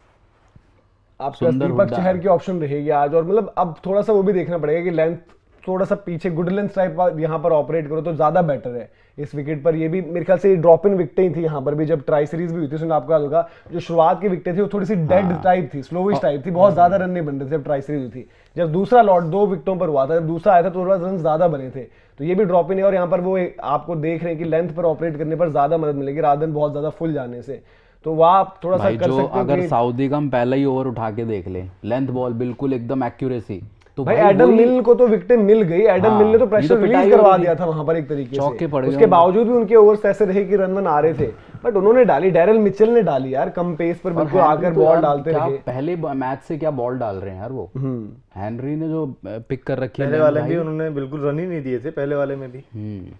आपके पास सुंदर दीपक हुड्डा। चहर की ऑप्शन रहेगी आज, और मतलब अब थोड़ा सा वो भी देखना पड़ेगा कि लेंथ थोड़ा सा पीछे गुड लेंथ टाइप यहाँ पर ऑपरेट करो तो ज्यादा बेटर है इस विकेट पर। ये भी मेरे ख्याल से ड्रॉप इन विकेटें ही थी यहाँ पर भी, जब ट्राई सीरीज भी हुई थी उसमें आपको याद होगा जो शुरुआत की विकेटें थी वो थोड़ी सी डेड टाइप थी, स्लोइश टाइप थी, बहुत ज्यादा रन नहीं बन रहे थे जब ट्राई सीरीज हुई थी। जब दूसरा लॉट 2 विकेटों पर हुआ था, जब दूसरा आया था तो थोड़ा रन ज्यादा बने थे, तो ये भी ड्रॉप इन है। और यहाँ पर वो आपको देख रहे हैं कि लेंथ पर ऑपरेट करने पर ज्यादा मदद मिलेगी रादर देन बहुत ज्यादा फुल जाने से, तो वह आप थोड़ा सा भाई कर जो सकते हो अगर कि सऊदी का हम पहला ही ओवर उठा के देख ले, लेंथ बॉल बिल्कुल एकदम एक्यूरेसी, तो भाई एडम वही- मिल को तो विकेट मिल गई, एडम हाँ, मिल ने तो ये प्रेशर तो रिलीज पिटाई करवा हो रही दिया थी। था वहां पर एक तरीके चौके पड़ से। गए उसके उनको। बावजूद भी उनके ओवर्स ऐसे रहे कि रन आ रहे थे, बट उन्होंने डाली, डैरल मिचेल ने डाली यार, कम पेस पर और बिल्कुल हेनरी आकर तो बॉल यार डालते क्या रहे। पहले मैच से क्या बॉल डाल रहे हैं यार वो, हेनरी ने जो पिक कर रखी है पहले लेंथ वाले भाई। भी उन्होंने बिल्कुल रन ही नहीं दिए थे, पहले वाले में भी।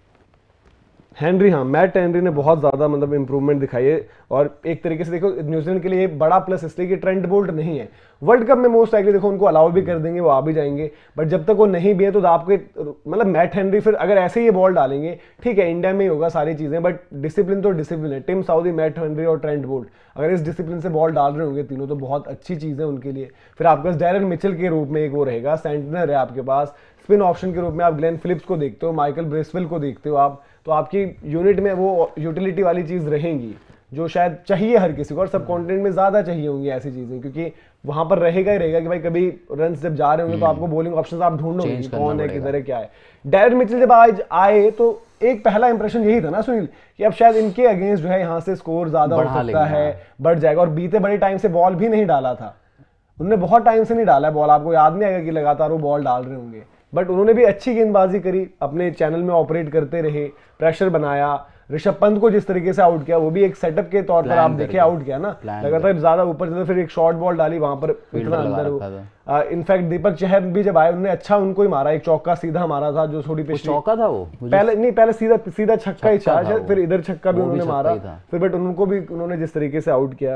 हेनरी, हाँ मैट हेनरी ने बहुत ज्यादा मतलब इंप्रूवमेंट दिखाई है। और एक तरीके से देखो न्यूजीलैंड के लिए बड़ा प्लस इसलिए कि ट्रेंट बोल्ट नहीं है। वर्ल्ड कप में मोस्ट लाइकली देखो उनको अलाउ भी कर देंगे, वो आ भी जाएंगे, बट जब तक वो नहीं भी है तो आपको मतलब मैट हेनरी फिर अगर ऐसे ही ये बॉल डालेंगे, ठीक है इंडिया में ही होगा सारी चीजें, बट डिसिप्लिन तो डिसिप्लिन है। टिम साउदी, मैट हेनरी और ट्रेंट बोल्ट अगर इस डिसिप्लिन से बॉल डाल रहे होंगे तीनों तो बहुत अच्छी चीज है उनके लिए। फिर आपके पास डैरल मिचेल के रूप में एक वो रहेगा, सेंटनर है आपके पास, स्पिन ऑप्शन के रूप में आप ग्लेन फिलिप्स को देखते हो, माइकल ब्रेसवेल को देखते हो आप, तो आपकी यूनिट में वो यूटिलिटी वाली चीज रहेंगी जो शायद चाहिए हर किसी को, और सब कॉन्टिनेंट में ज्यादा चाहिए होंगी ऐसी चीजें, क्योंकि वहां पर रहेगा ही रहेगा कि भाई कभी रन जब जा रहे होंगे तो आपको बॉलिंग ऑप्शंस आप ढूंढोगे कि कौन है किधर है क्या है। डैरल मिचेल जब आज आए तो एक पहला इंप्रेशन यही था ना सुनील कि अब शायद इनके अगेंस्ट जो है यहाँ से स्कोर ज्यादा हो सकता है, बढ़ जाएगा। और बीते बड़े टाइम से बॉल भी नहीं डाला था उन्होंने, बहुत टाइम से नहीं डाला है बॉल, आपको याद नहीं आएगा कि लगातार वो बॉल डाल रहे होंगे, बट उन्होंने भी अच्छी गेंदबाजी करी, अपने चैनल में ऑपरेट करते रहे, प्रेशर बनाया। ऋषभ पंत को जिस तरीके से आउट किया वो भी एक सेटअप के तौर पर आप देखे आउट किया ना, लगातार ज्यादा ऊपर चले, फिर एक शॉर्ट बॉल डाली वहां पर इतना अंदर। इनफैक्ट दीपक चहर भी जब आए उन्होंने अच्छा उनको ही मारा, एक चौका सीधा मारा था जो थोड़ी पिछली चौका था वो पहले नहीं, पहले सीधा छक्का ही था, फिर इधर छक्का भी उन्होंने मारा, फिर बट उनको भी उन्होंने जिस तरीके से आउट किया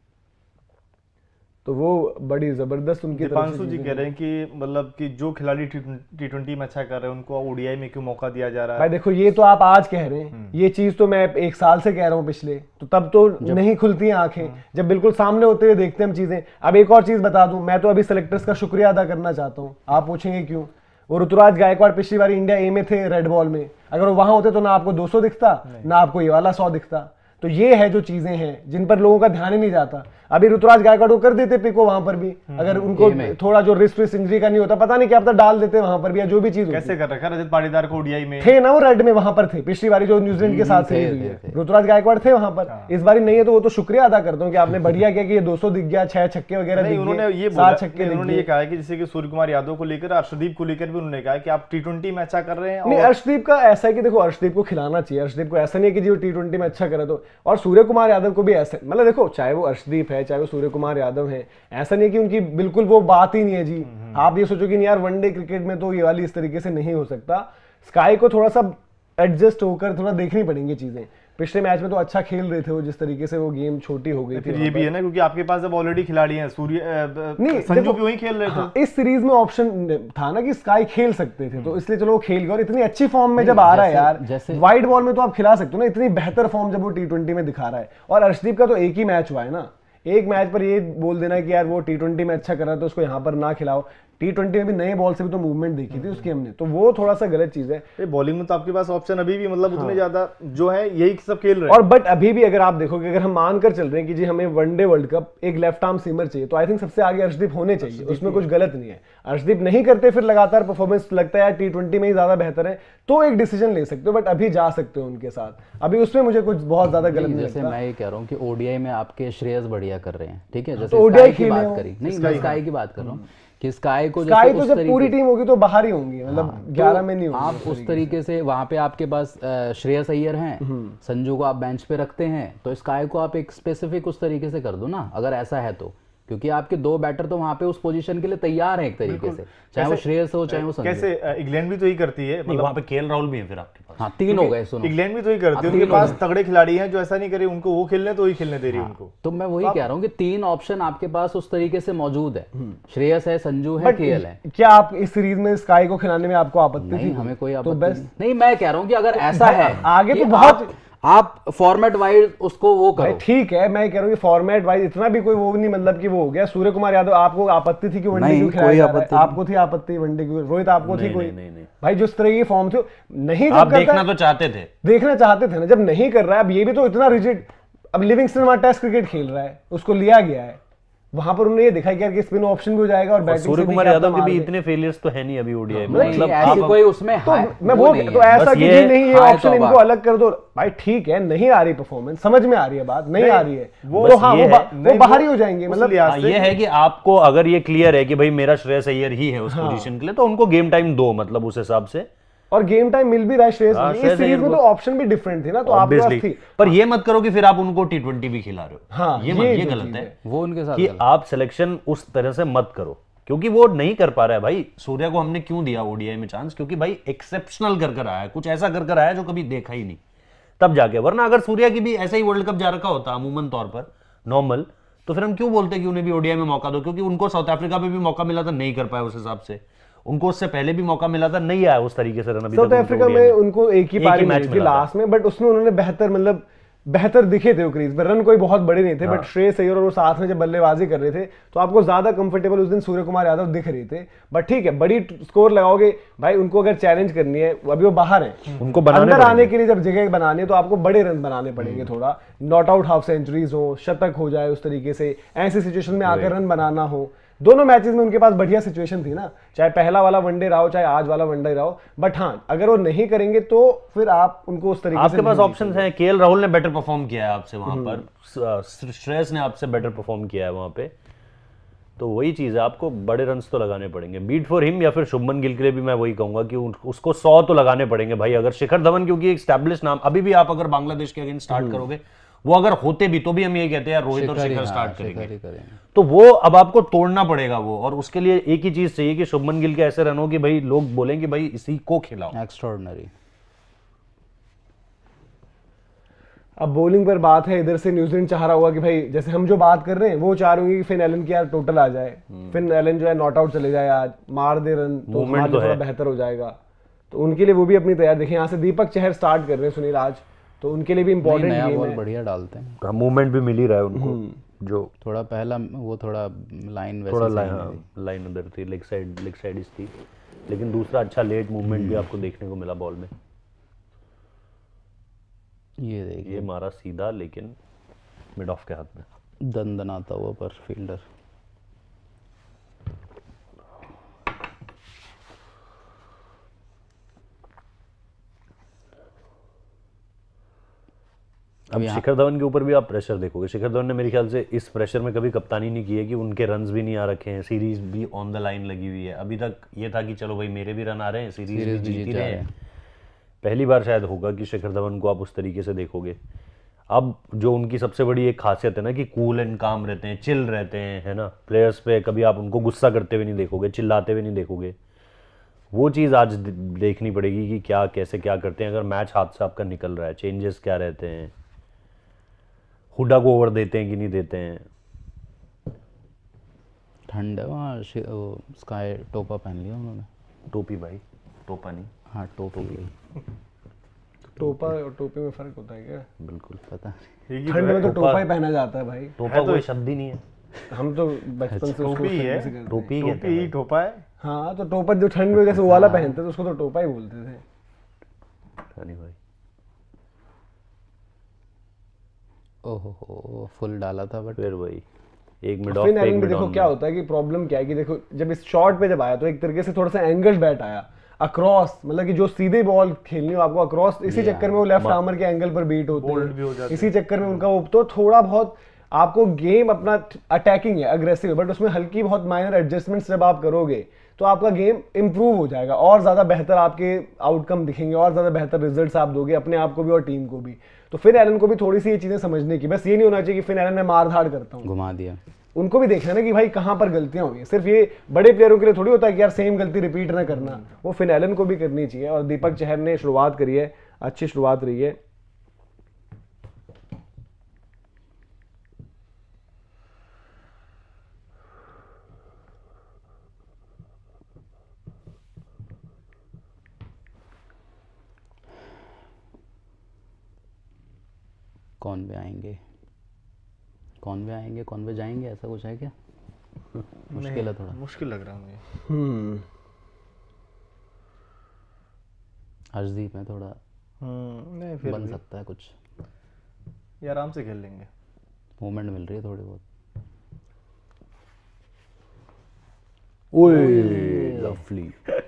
तो वो बड़ी जबरदस्त उनकी तरफ दीपांशु जी कह रहे हैं कि मतलब कि जो खिलाड़ी टी20 में अच्छा कर रहे हैं उनको ओडीआई में क्यों मौका दिया जा रहा है। भाई देखो ये तो आप आज कह रहे हैं, ये चीज तो मैं 1 साल से कह रहा हूँ पिछले, तो तब तो नहीं खुलती हैं आंखें जब बिल्कुल सामने होते हुए देखते हैं हम चीजें। अब एक और चीज बता दूं, मैं तो अभी सेलेक्टर्स का शुक्रिया अदा करना चाहता हूँ। आप पूछेंगे क्यों? वो ऋतुराज गायकवाड़ पिछली बार इंडिया ए में थे रेड बॉल में, अगर वो वहां होते तो ना आपको 200 दिखता ना आपको ये वाला 100 दिखता। तो ये है जो चीजें हैं जिन पर लोगों का ध्यान ही नहीं जाता। अभी ऋतुराज गायकवाड़ को कर देते पिको वहां पर भी, अगर उनको थोड़ा जो रिस्ट इंजरी का नहीं होता, पता नहीं क्या पता डाल देते वहां पर भी, या जो भी चीज कैसे कर रखा रजत पाटीदार को ओडीआई में थे ना, वो रेड में वहां पर थे पिछली बारी जो न्यूजीलैंड के साथ सीरीज हुई है, ऋतुराज गायकवाड़ थे वहां पर। इस बारी नहीं है तो वो तो शुक्रिया अदा करता हूँ कि आपने बढ़िया किया कि ये 200 दिख गया, 6 छक्के वगैरह दिख गए, उन्होंने ये 7 छक्के, उन्होंने ये कहा कि जैसे कि सूर्य कुमार यादव को लेकर, अर्शदीप को लेकर भी उन्होंने कहा कि आप टी20 में अच्छा कर रहे हैं। नहीं, अर्शदीप का ऐसा है कि देखो अर्शदीप को खिलाना चाहिए, अर्शदीप को ऐसा नहीं है कि जो टी20 में अच्छा करे तो, और सूर्य कुमार यादव को भी ऐसा, मतलब देखो चाहे वो अर्शदीप है चाहे वो सूर्य कुमार यादव है, ऐसा नहीं है कि उनकी बिल्कुल वो बात ही नहीं है जी। आप ये सोचो कि नहीं यार वनडे क्रिकेट में तो ये वाली इस तरीके से नहीं हो सकता। स्काई को थोड़ा सा एडजस्ट होकर थोड़ा देखनी पड़ेंगी चीजें। पिछले मैच में तो अच्छा खेल रहे थे वो, जिस तरीके से वो गेम छोटी हो गई थी। ये भी है ना क्योंकि आपके पास अब ऑलरेडी खिलाड़ी हैं, सूर्य नहीं संजू भी वही खेल रहे थे। हाँ, इस सीरीज में ऑप्शन था ना कि स्काई खेल सकते थे, तो इसलिए चलो वो खेल गए। और इतनी अच्छी फॉर्म में जब आ रहा है यार, वाइड बॉल में तो आप खिला सकते हो ना, इतनी बेहतर फॉर्म जब वो टी20 में दिखा रहा है। और अर्शदीप का तो एक ही मैच हुआ है ना, एक मैच पर ये बोल देना कि यार वो टी20 में अच्छा कर रहा है तो उसको यहाँ पर ना खिलाओ। T20 में भी नए बॉल से भी तो मूवमेंट देखी थी उसकी हमने, तो वो थोड़ा सा गलत चीज है। बॉलिंग में तो आपके पास ऑप्शन अभी भी मतलब उतने ज्यादा जो है यही सब खेल रहे हैं। और बट अभी भी अगर आप देखोगे, अगर हम मानकर चल रहे हैं कि जी हमें वनडे वर्ल्ड कप एक लेफ्ट आर्म सीमर चाहिए, तो आई थिंक सबसे आगे अर्शदीप होने चाहिए, उसमें कुछ गलत नहीं है। अर्शदीप नहीं करते फिर लगातार परफॉर्मेंस, लगता है यार T20 में ही ज्यादा बेहतर है, तो एक डिसीजन ले सकते हो, बट अभी जा सकते हो उनके साथ, अभी उसमें मुझे कुछ बहुत ज्यादा गलत नहीं जैसे मैं ये कह रहा हूँ कि ओडीआई में आपके श्रेयस बढ़िया कर रहे हैं, ठीक है, जैसे तो स्काई ODI की बात खेले करी, नहीं मैं स्काई की बात कर रहा हूँ कि स्काई को स्काई जैसे तो उस जब तरीके पूरी टीम होगी तो बाहर ही होंगी, मतलब 11 में नहीं होंगी। आप उस तरीके से वहां पे आपके पास श्रेयस अय्यर हैं, संजू को आप बेंच पे रखते हैं, तो स्काई को आप एक स्पेसिफिक उस तरीके से कर दो ना, अगर ऐसा है तो, क्योंकि आपके दो बैटर तो वहां पे उस पोजीशन के लिए तैयार हैं एक तरीके से, चाहे वो श्रेयस हो चाहे वो संजू। कैसे इंग्लैंड भी तो ही करती है, मतलब वहाँ पे केएल राहुल भी है फिर आपके पास। हाँ 3 हो गए, सुनो इंग्लैंड भी तो ही करती है, उनके पास तगड़े खिलाड़ी हैं जो ऐसा नहीं करे उनको वो खेलने तो ही खेलने दे रही है उनको। तो मैं वही कह रहा हूँ कि 3 ऑप्शन आपके पास उस तरीके से मौजूद है, श्रेयस है, संजू है, केएल है। क्या आप इस सीरीज में स्काई को खिलाने में आपको आपत्ति थी? नहीं हमें कोई तो आपत्ति बस नहीं, मैं कह रहा हूँ कि अगर ऐसा है आगे कि तो बहुत आप फॉर्मेट वाइज उसको वो भाई करो, ठीक है, मैं कह रहा हूँ कि फॉर्मेट वाइज इतना भी कोई वो नहीं, मतलब कि वो हो गया। सूर्य कुमार यादव आपको आपत्ति थी कि वनडे नहीं, क्यों खिलाया कोई जा रहा है? आपत्ति नहीं। आपको थी आपत्ति वनडे क्यों? रोहित आपको थी कोई? नहीं। भाई जिस तरह की फॉर्म थी, नहीं जब आप करता देखना है, तो चाहते थे, देखना चाहते थे ना, जब नहीं कर रहा है, अब ये भी तो इतना रिजिड, अब लिविंगस्टन वहां टेस्ट क्रिकेट खेल रहा है, उसको लिया गया है, वहां पर उन्होंने ये दिखाया कि यार कि स्पिन ऑप्शन भी हो जाएगा और बैटिंग सूर्य कुमार यादव के भी इतने फेलियर्स तो है नहीं अभी ओडीआई में, मतलब ऐसी कोई उसमें तो हाई- मैं वो नहीं तो है। ऐसा बस कि ये जी नहीं ये हाय ऑप्शन तौबा। इनको अलग कर दो भाई, ठीक है नहीं आ रही परफॉर्मेंस, समझ में आ रही है बात, नहीं आ रही है वो तो बस हाँ ये वो है, बाहर ही हो जाएंगे, मतलब हाँ, ये है कि आपको अगर ये क्लियर है कि भाई मेरा श्रेयस अय्यर ही है उस पोजीशन के लिए, तो उनको गेम टाइम दो, मतलब उस हिसाब से और गेम टाइम मिल भी रहा है श्रेयस हाँ, को। इस श्रेयस सीरीज अय्यर में को- तो ऑप्शन भी डिफरेंट थी ना, तो आपके पास ऑब्वियसली, थी। पर ये मत करो कि फिर आप उनको T20 भी खिला रहे हो, हाँ, ये ये जो गलत चीज़ है है। वो उनके साथ कि गलत। आप सिलेक्शन उस तरह से मत करो, क्योंकि वो नहीं कर पा रहा है भाई। सूर्या को हमने क्यों दिया ओडीआई में चांस? क्योंकि भाई एक्सेप्शनल कर आया है, कुछ ऐसा कर आया जो कभी देखा ही नहीं, तब जाके। वरना अगर सूर्या की भी ऐसा ही वर्ल्ड कप जा रखा होता अमूमन तौर पर नॉर्मल, तो फिर हम क्यों बोलते कि उन्हें भी ओडीआई में मौका दो? क्योंकि उनको साउथ अफ्रीका में भी मौका मिला था, नहीं कर पाया उस हिसाब से। उनको उससे पहले भी मौका मिला था, नहीं आया उस तरीके से रन अभी तक साउथ उनके अफ्रीका ODI में उनको एक ही पारी मैच मिली थी लास्ट में, बट उसमें उन्होंने बेहतर, मतलब बेहतर दिखे थे वो क्रीज पर, रन कोई बहुत बड़े नहीं थे, बट श्रेयस अय्यर और वो साथ में जब बल्लेबाजी कर रहे थे तो आपको ज्यादा कंफर्टेबल उस दिन सूर्य कुमार यादव दिख रहे थे। बट ठीक है, बड़ी स्कोर लगाओगे भाई, उनको अगर चैलेंज करनी है, अभी वो बाहर है, उनको बनाने अंदर पड़ेंगे। आने के लिए जब जगह बनानी है तो आपको बड़े रन बनाने पड़ेंगे, थोड़ा नॉट आउट हाफ सेंचुरीज हो, शतक हो जाए, उस तरीके से ऐसी सिचुएशन में आकर रन बनाना हो। दोनों मैचेस में उनके पास बढ़िया सिचुएशन थी ना, चाहे पहला वाला वनडे रहा हो चाहे आज वाला वनडे रहा हो, बट हाँ अगर वो नहीं करेंगे तो फिर आप उनको उस तरीके से आपके पास नहीं ऑप्शंस हैं। केएल राहुल ने बेटर परफॉर्म किया है आपसे वहां पर, श्रेयस ने आपसे बेटर परफॉर्म किया है वहां पे, तो वही चीज है, आपको बड़े रन्स तो लगाने पड़ेंगे। बीट फॉर हिम, या फिर शुभमन गिल के लिए भी मैं वही कहूंगा कि उसको 100 तो लगाने पड़ेंगे भाई। अगर शिखर धवन, क्योंकि एक स्टैब्लिश नाम, अभी भी आप अगर बांग्लादेश के अगेंस्ट स्टार्ट करोगे, वो अगर होते भी तो भी हम ये कहते हैं रोहित और शिखर स्टार्ट करेंगे, तो वो अब आपको तोड़ना पड़ेगा वो। और उसके लिए एक ही चीज चाहिए कि शुभमन गिल के ऐसे रन हो कि भाई लोग बोलें कि भाई इसी को खिलाओ। एक्स्ट्राऑर्डिनरी। अब बॉलिंग पर बात है, इधर से न्यूजीलैंड चाह रहा होगा कि भाई जैसे हम जो बात कर रहे हैं वो चाह रहे होंगे कि फिन एलन की यार टोटल आ जाए, फिन एलन जो है नॉट आउट चले जाए आज, मार दे रन तो Movement हमारे तो लिए थोड़ा है। बेहतर हो जाएगा, तो उनके लिए वो भी अपनी तैयार। देखिए यहाँ से दीपक चहर स्टार्ट कर रहे हैं सुनील आज, तो उनके लिए भी इंपॉर्टेंट नया गेम बॉल है। बढ़िया डालते हैं, मूवमेंट भी मिल ही रहा है उनको, जो थोड़ा पहला वो थोड़ा लाइन वैसे थोड़ा सही नहीं लाइन उधर थी, लेग साइड इस थी, लेकिन दूसरा अच्छा लेट मूवमेंट भी आपको देखने को मिला बॉल में। थी। ये देखिए ये मारा सीधा, लेकिन मिड ऑफ के हाथ में। दंदनाता हुआ पर फील्डर। अब शिखर धवन के ऊपर भी आप प्रेशर देखोगे। शिखर धवन ने मेरे ख्याल से इस प्रेशर में कभी कप्तानी नहीं की है कि उनके रन्स भी नहीं आ रखे हैं, सीरीज भी ऑन द लाइन लगी हुई है। अभी तक ये था कि चलो भाई मेरे भी रन आ रहे हैं, सीरीज भी जीत ही रहे हैं। पहली बार शायद होगा कि शिखर धवन को आप उस तरीके से देखोगे। अब जो उनकी सबसे बड़ी एक खासियत है ना कि कूल एंड काम रहते हैं, चिल रहते हैं, है ना, प्लेयर्स पे कभी आप उनको गुस्सा करते हुए नहीं देखोगे, चिल्लाते हुए नहीं देखोगे। वो चीज़ आज देखनी पड़ेगी कि क्या कैसे क्या करते हैं। अगर मैच हाथ से आपका निकल रहा है, चेंजेस क्या रहते हैं, हुडा को ओवर देते हैं कि नहीं देते हैं। ठंड है वहाँ, स्काई टोपा पहन लिया उन्होंने। टोपी भाई, टोपा नहीं। हाँ टोपी, टोपा और टोपी में फर्क होता है क्या? बिल्कुल पता नहीं। ठंड में तो टोपा ही पहना जाता है भाई, टोपा कोई शब्द ही नहीं है, हम तो बचपन से उसको टोपी उस है, तरीके से करते हैं। टोपी टोपी ही टोपा है। हाँ तो टोपा जो ठंड में जैसे वो वाला पहनते थे उसको तो टोपा ही बोलते थे। नहीं भाई ओहो फुल डाला था बट फिर वही एक मिड ऑफ फिन पे एक एलन भी मिड देखो ऑन क्या होता है कि प्रॉब्लम क्या है कि देखो जब इस शॉट पे जब आया तो एक तरीके से थोड़ा सा एंगल बैट आया अक्रॉस, मतलब कि जो सीधे बॉल खेलनी हो आपको अक्रॉस, इसी चक्कर में वो लेफ्ट आर्मर के एंगल पर बीट होते हैं, इसी चक्कर में उनका वो तो थोड़ा बहुत आपको गेम अपना अटैकिंग है अग्रेसिव, बट उसमें हल्की बहुत माइनर एडजस्टमेंट्स जब आप करोगे तो आपका गेम इंप्रूव हो जाएगा और ज्यादा बेहतर आपके आउटकम दिखेंगे और ज्यादा बेहतर रिजल्ट्स आप दोगे अपने आप को भी और टीम को भी। तो फिन एलन को भी थोड़ी सी ये चीजें समझने की, बस ये नहीं होना चाहिए कि फिन एलन में मार धाड़ करता हूँ, घुमा दिया। उनको भी देखना ना कि भाई कहाँ पर गलतियां हुई। सिर्फ ये बड़े प्लेयरों के लिए थोड़ी होता है कि यार सेम गलती रिपीट ना करना, वो फिन एलन को भी करनी चाहिए। और दीपक चहर ने शुरुआत करी है, अच्छी शुरुआत रही है। कौन वे आएंगे कौन वे जाएंगे, ऐसा कुछ है क्या? मुश्किल है थोड़ा, मुश्किल लग रहा है मुझे। हर्षदीप में थोड़ा नहीं फिर बन भी सकता है कुछ, ये आराम से खेल लेंगे, मूवमेंट मिल रही है थोड़ी बहुत। ओए लवली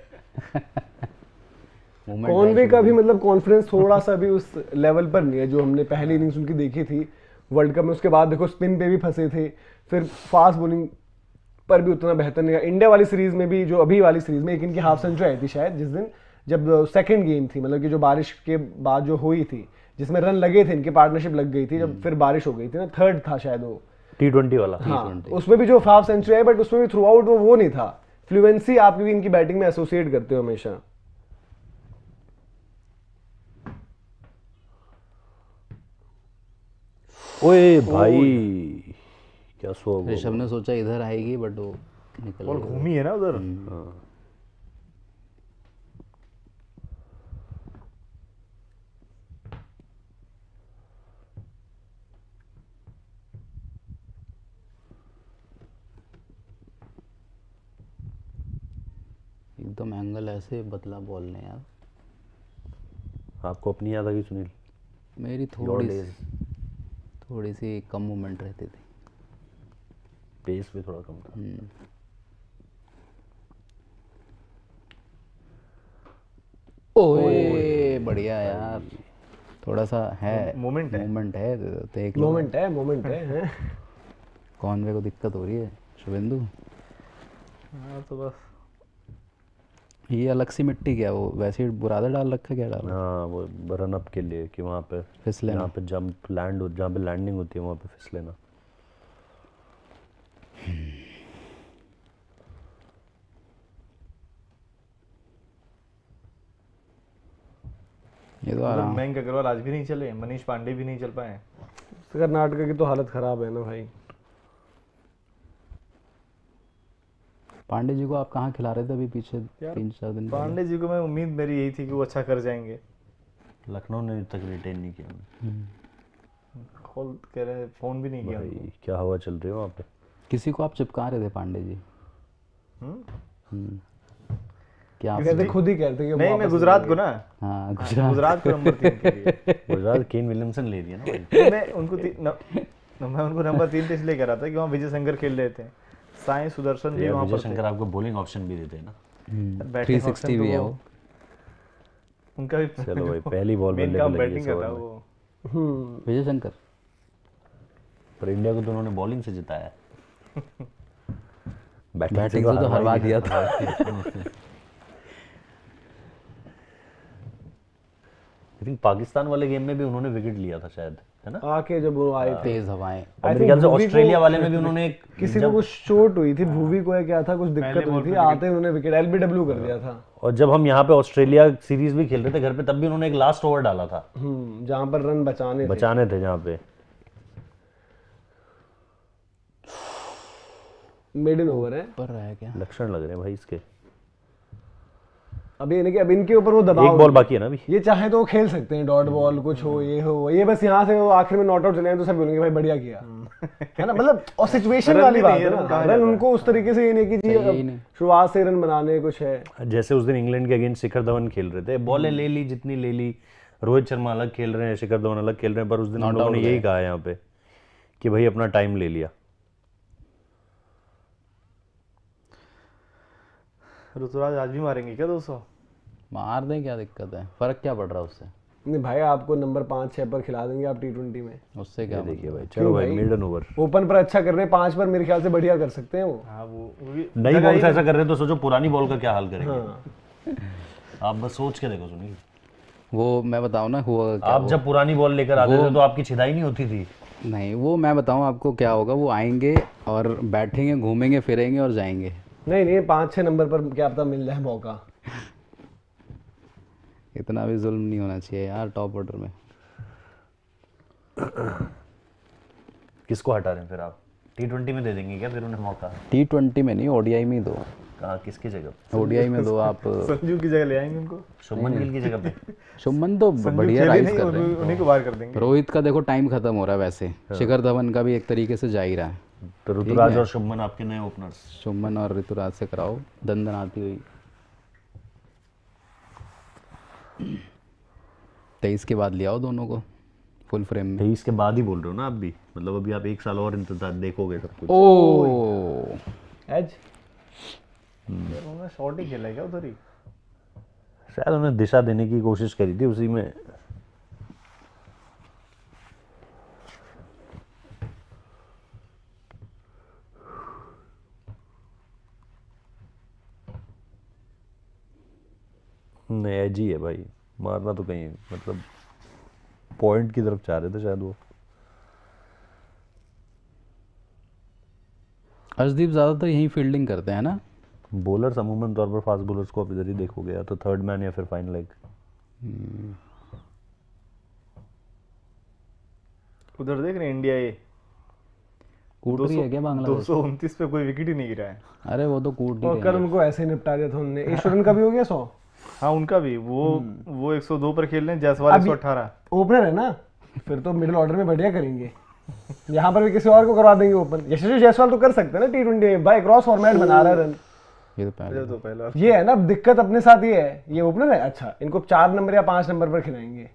कॉनवे का भी मतलब कॉन्फिडेंस थोड़ा सा भी उस लेवल पर नहीं है जो हमने पहली इनिंग्स उनकी देखी थी वर्ल्ड कप में। उसके बाद देखो स्पिन पे भी फंसे थे, फिर फास्ट बॉलिंग पर भी उतना बेहतर नहीं रहा। इंडिया वाली सीरीज में भी, जो अभी वाली सीरीज में, एक इनकी हाफ सेंचुरी आई थी शायद जिस दिन, जब सेकंड गेम थी, मतलब कि जो बारिश के बाद जो हुई थी जिसमें रन लगे थे, इनकी पार्टनरशिप लग गई थी, जब फिर बारिश हो गई थी ना, थर्ड था शायद वो T20 वाला। हाँ, उसमें भी जो हाफ सेंचुरी आई, बट उसमें भी थ्रू आउट वो नहीं था, फ्लुएंसी आप भी इनकी बैटिंग में एसोसिएट करते हो हमेशा। ओए भाई क्या सो ऋषभ ने सोचा इधर आएगी बट वो निकल बॉल गई। घूमी है ना उधर। एकदम एंगल ऐसे बदला बॉल ने यार। आपको अपनी याद आ गई सुनील? मेरी थोड़ी सी कम मूवमेंट रहती थी, पेस भी थोड़ा कम था। ओए बढ़िया यार, थोड़ा सा है मोमेंट है देख लो। मोमेंट है। कॉनवे को दिक्कत हो रही है शुभेंदु। हाँ तो बस ये अलग सी मिट्टी क्या, वो वैसे ही बुरादा डाल रखा, क्या डाला? हाँ वो रन अप के लिए कि वहाँ पे फिसले ना। जहाँ पे जंप लैंड जहाँ पे लैंडिंग होती है वहाँ पे फिसले ना। ये तो आराम। मयंक अग्रवाल आज भी नहीं चले, मनीष पांडे भी नहीं चल पाए। कर्नाटक की तो हालत खराब है ना भाई। पांडे जी को आप कहाँ खिला रहे थे अभी पीछे 3-4 दिन पहले? पांडे जी को मैं उम्मीद मेरी यही थी कि वो अच्छा कर जाएंगे। लखनऊ ने अभी तक रिटेन नहीं किया उन्हें। कॉल कह रहे, फोन भी नहीं किया उनको। भाई क्या हवा चल रही है वहाँ पे। किसी को आप चिपका रहे थे पांडे जी? क्या ये कहते खुद ही कहते कि वो नहीं, मैं वापस गुजरात को ना, हाँ गुजरात को नंबर 3 के लिए गुजरात केन विलियमसन ले दिया ना भाई। मैं उनको नंबर 3 पे इसलिए कह रहा था कि वहाँ विजय शंकर खेल रहे थे, साई सुदर्शन भी वहाँ विजय पर शंकर आपको बॉलिंग ऑप्शन भी देते हैं ना। 360 भी है वो। उनका भी चलो भाई पहली बॉल मेन बल्ले काम पे लगी बैटिंग है का था ओवर में। वो। विजय शंकर पर इंडिया को तो उन्होंने बॉलिंग से जिताया। बैटिंग से तो हरवा दिया था। आई थिंक पाकिस्तान वाले गेम में भी उन्होंने विकेट लिया था शायद, है ना? आके जब वो आए थे तेज हवाएं। और मेरे ख्याल से ऑस्ट्रेलिया वाले में भी उन्होंने किसी को कुछ चोट हुई थी, भूवी को या क्या था, कुछ दिक्कत हुई थी, आते उन्होंने विकेट एलबीडब्ल्यू कर दिया था। और जब हम यहाँ पे ऑस्ट्रेलिया सीरीज भी खेल रहे थे घर पे, तब भी उन्होंने एक लास्ट ओवर डाला था जहां पर रन बचाने थे जहाँ पे। मेडन ओवर है। पर रहा है क्या? लक्षण लग रहे हैं भाई इसके। अभी यानी कि अब इनके ऊपर वो दबाव एक बॉल बाकी है ना अभी। ये चाहे तो वो खेल सकते हैं डॉट बॉल, कुछ हो ये हो ये, बस यहाँ से वो आखिर में नॉट आउट चले तो सब बोलेंगे भाई बढ़िया किया, है ना, मतलब और सिचुएशन वाली बात है ना, रन उनको उस तरीके से ये नहीं कि जी शुरुआत से रन बनाने कुछ है। जैसे उस दिन इंग्लैंड के अगेंस्ट शिखर धवन खेल रहे थे, बॉलें ले ली जितनी ले ली, रोहित शर्मा अलग खेल रहे हैं, शिखर धवन अलग खेल रहे हैं, पर उस दिन हम लोगों ने यही कहा यहाँ पे कि भाई अपना टाइम ले लिया। ऋतुराज आज भी मारेंगे क्या 200? मार दें, क्या दिक्कत है, फर्क क्या पड़ रहा है उससे? नहीं भाई आपको नंबर 5-6 पर खिला देंगे आप T20 में, उससे क्या देखिए भाई, चलो भाई मिडन ओवर ओपन पर अच्छा कर रहे हैं, 5 पर मेरे ख्याल से बढ़िया कर सकते हैं वो। हाँ वो भी नई बॉल से ऐसा कर रहे हैं तो सोचो पुरानी बॉल का क्या हाल करेंगे। हाँ। आप बस सोच के देखो सुनील, वो मैं बताऊँ ना हुआ क्या, आप जब पुरानी बॉल लेकर आते थे तो आपकी छिदाई नहीं होती थी। नहीं वो मैं बताऊँ आपको क्या होगा, वो आएंगे और बैठेंगे, घूमेंगे फिरेंगे और जाएंगे। नहीं 5-6 नंबर पर क्या पता मिल जाए मौका। इतना भी जुल्म नहीं होना चाहिए यार टॉप ऑर्डर में। किसको हटा रहे हैं फिर आप? T20 में दे देंगे क्या फिर उन्हें मौका? T20 में नहीं, ODI में ही दो। कहाँ, किसकी जगह? ODI में दो आप। संजू की जगह ले आएंगे उनको, शुभमन गिल की जगह पे। शुभमन तो बढ़िया राइज कर रहे हैं, उन्हीं को बाहर कर देंगे। रोहित का देखो टाइम खत्म हो रहा है वैसे, शिखर धवन का भी एक तरीके से जा ही रहा है। तो ऋतुराज और शुभमन आपके नए ओपनर्स। शुभमन और ऋतुराज से कराओ दंदन आती हुई। 23 के बाद ले आओ दोनों को फुल फ्रेम में। 23 के बाद ही बोल रहे हो ना आप भी, मतलब अभी आप 1 साल और इंतजार देखोगे सब कुछ। ओ एज उन्होंने शॉट ही खेला है क्या उधर ही? शायद उन्हें दिशा देने की कोशिश करी थी उसी में। नहीं एज ही है भाई, मारना तो कहीं मतलब पॉइंट की तरफ चाह रहे थे शायद वो। अर्शदीप ज़्यादातर यही फील्डिंग करते हैं ना। बॉलर्स अमूमन तौर पर फास्ट बॉलर्स को आप इधर ही देखोगे, या तो थर्ड मैन या फिर फाइन लेग। उधर देख रहे हैं इंडिया ये कूट रही है क्या बांग्लादेश? 229 पे कोई विकेट ही नहीं गिरा है। अरे वो तो कूट ही और रही कल है। उनको ऐसे ही निपटा दिया था उन्होंने। ईश्वरन का भी हो गया 100। हाँ उनका भी वो 102 पर खेल रहे हैं, जायसवाल 118। ओपनर है ना, फिर तो मिडिल ऑर्डर में बढ़िया करेंगे। यहाँ पर भी किसी और को करवा देंगे ओपन। यशस्वी जायसवाल तो कर सकते हैं ना T20 में, भाई क्रॉस फॉर्मेट बना रहा है रन। ये तो पहला ये है ना दिक्कत अपने साथ, ये है ये ओपनर है अच्छा, इनको 4 नंबर या 5 नंबर पर खिलाएंगे।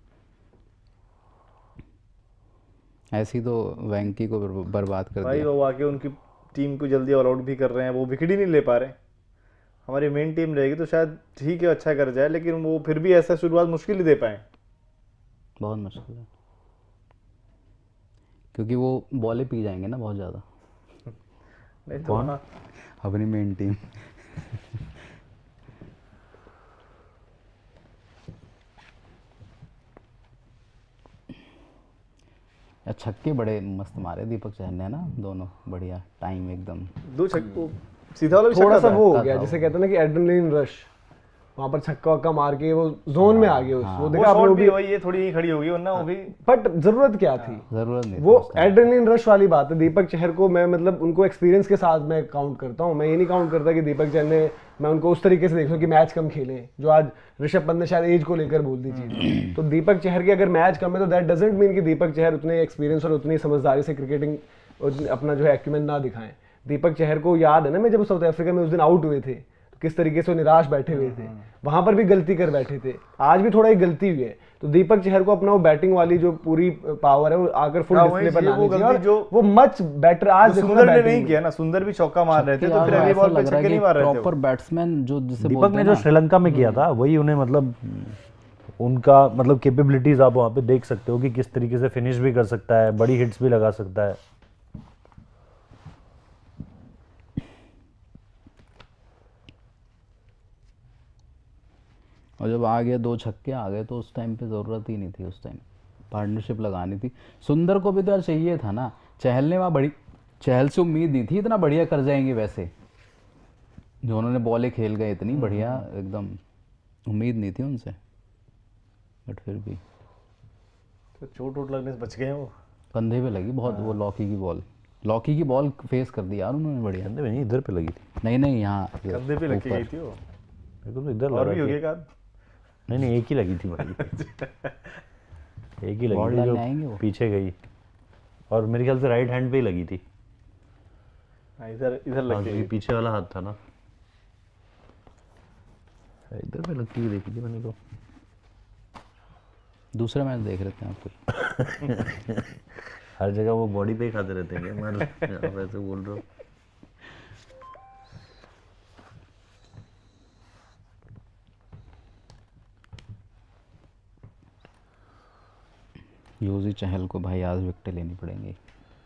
ऐसी तो वेंकी को बर्बाद कर भाई दिया। वो आके उनकी टीम को जल्दी ऑल आउट भी कर रहे हैं, वो विकेट ही नहीं ले पा रहे। हमारी मेन टीम रहेगी तो शायद ठीक है अच्छा कर जाए, लेकिन वो फिर भी ऐसा शुरुआत मुश्किल ही दे पाए। बहुत मुश्किल है क्योंकि वो बॉलें पी जाएंगे ना बहुत ज़्यादा। नहीं तो हाँ, अपनी मेन टीम। छक्के बड़े मस्त मारे दीपक चहर ने ना, दोनों बढ़िया टाइम एकदम। 2 छक्के सीधा वाला भी थोड़ा छक्का सा था। वो हो गया जैसे कहते हैं ना कि एड्रेनलिन रश, वहां पर छक्का वक्का मार के वो जोन में आ गए। वो देखा आपने, शॉट वो भी भी वही ये थोड़ी ही खड़ी होगी वरना वो भी। बट जरूरत क्या थी? जरूरत नहीं। वो एड्रेनलिन रश वाली बात है। दीपक चहर को मैं मतलब उनको एक्सपीरियंस के साथ मैं काउंट करता हूँ। मैं ये नहीं काउंट करता कि दीपक चहर ने, मैं उनको उस तरीके से देखता हूँ कि मैच कम खेलें, जो आज ऋषभ पंत ने शायद एज को लेकर बोल दी चीज। तो दीपक चहर की अगर मैच कम है तो दैट डजंट मीन कि दीपक चहर उतने एक्सपीरियंस और उतनी समझदारी से क्रिकेटिंग अपना जो है एक्यूमेंट ना दिखाएं। दीपक चहर को याद है ना, मैं जब साउथ अफ्रीका में उस दिन आउट हुए थे तो किस तरीके से वो निराश बैठे हुए थे, वहां पर भी गलती कर बैठे थे। आज भी थोड़ा एक गलती हुई है, तो दीपक चहर को अपना वो बैटिंग वाली जो पूरी पावर है वो आकर फुल डिस्प्ले पर लानी चाहिए। और वो मच बेटर आज देखो सुंदर ने नहीं किया ना, सुंदर भी चौका मार रहे थे तो फिर अगली बॉल पे छक्के नहीं मार रहे थे। प्रॉपर बैट्समैन जो जिसे दीपक बोलते ने हैं जो ना, श्रीलंका में किया था वही उन्हें मतलब उनका मतलब कैपेबिलिटीज आप वहाँ पे देख सकते हो कि किस तरीके से फिनिश भी कर सकता है, बड़ी हिट्स भी लगा सकता है। और जब आ गया 2 छक्के आ गए तो उस टाइम पे ज़रूरत ही नहीं थी, उस टाइम पार्टनरशिप लगानी थी। सुंदर को भी तो यार चाहिए था ना, चहल ने वहाँ बड़ी, चहल से उम्मीद नहीं थी इतना बढ़िया कर जाएंगे वैसे, जो उन्होंने बॉलें खेल गए इतनी बढ़िया, एकदम उम्मीद नहीं थी उनसे, बट फिर भी तो चोट वोट लगने से बच गए वो। कंधे पे लगी बहुत वो लॉकी की बॉल फेस कर दी यार उन्होंने बढ़िया। कंधे में नहीं, इधर पे लगी थी। नहीं यहाँ कंधे पे लगी गई थी वो। मेरे को तो इधर और लगा भी हो कि- गया का नहीं एक ही लगी थी भाई, एक ही बॉल लगी थी डालने आएंगे जो वो? पीछे गई, और मेरे ख्याल से राइट हैंड पे ही लगी थी। इधर इधर हाँ, लग क्योंकि गई। पीछे वाला हाथ था ना, इधर पे लगती हुई देखी थी मैंने तो। दूसरा मैच देख रहे थे आपको? हर जगह वो बॉडी पे ही खाते रहते हैं क्या हमारे, आप ऐसे बोल रहे हो। यूजी चहल को भाई आज विकेट लेनी पड़ेंगी।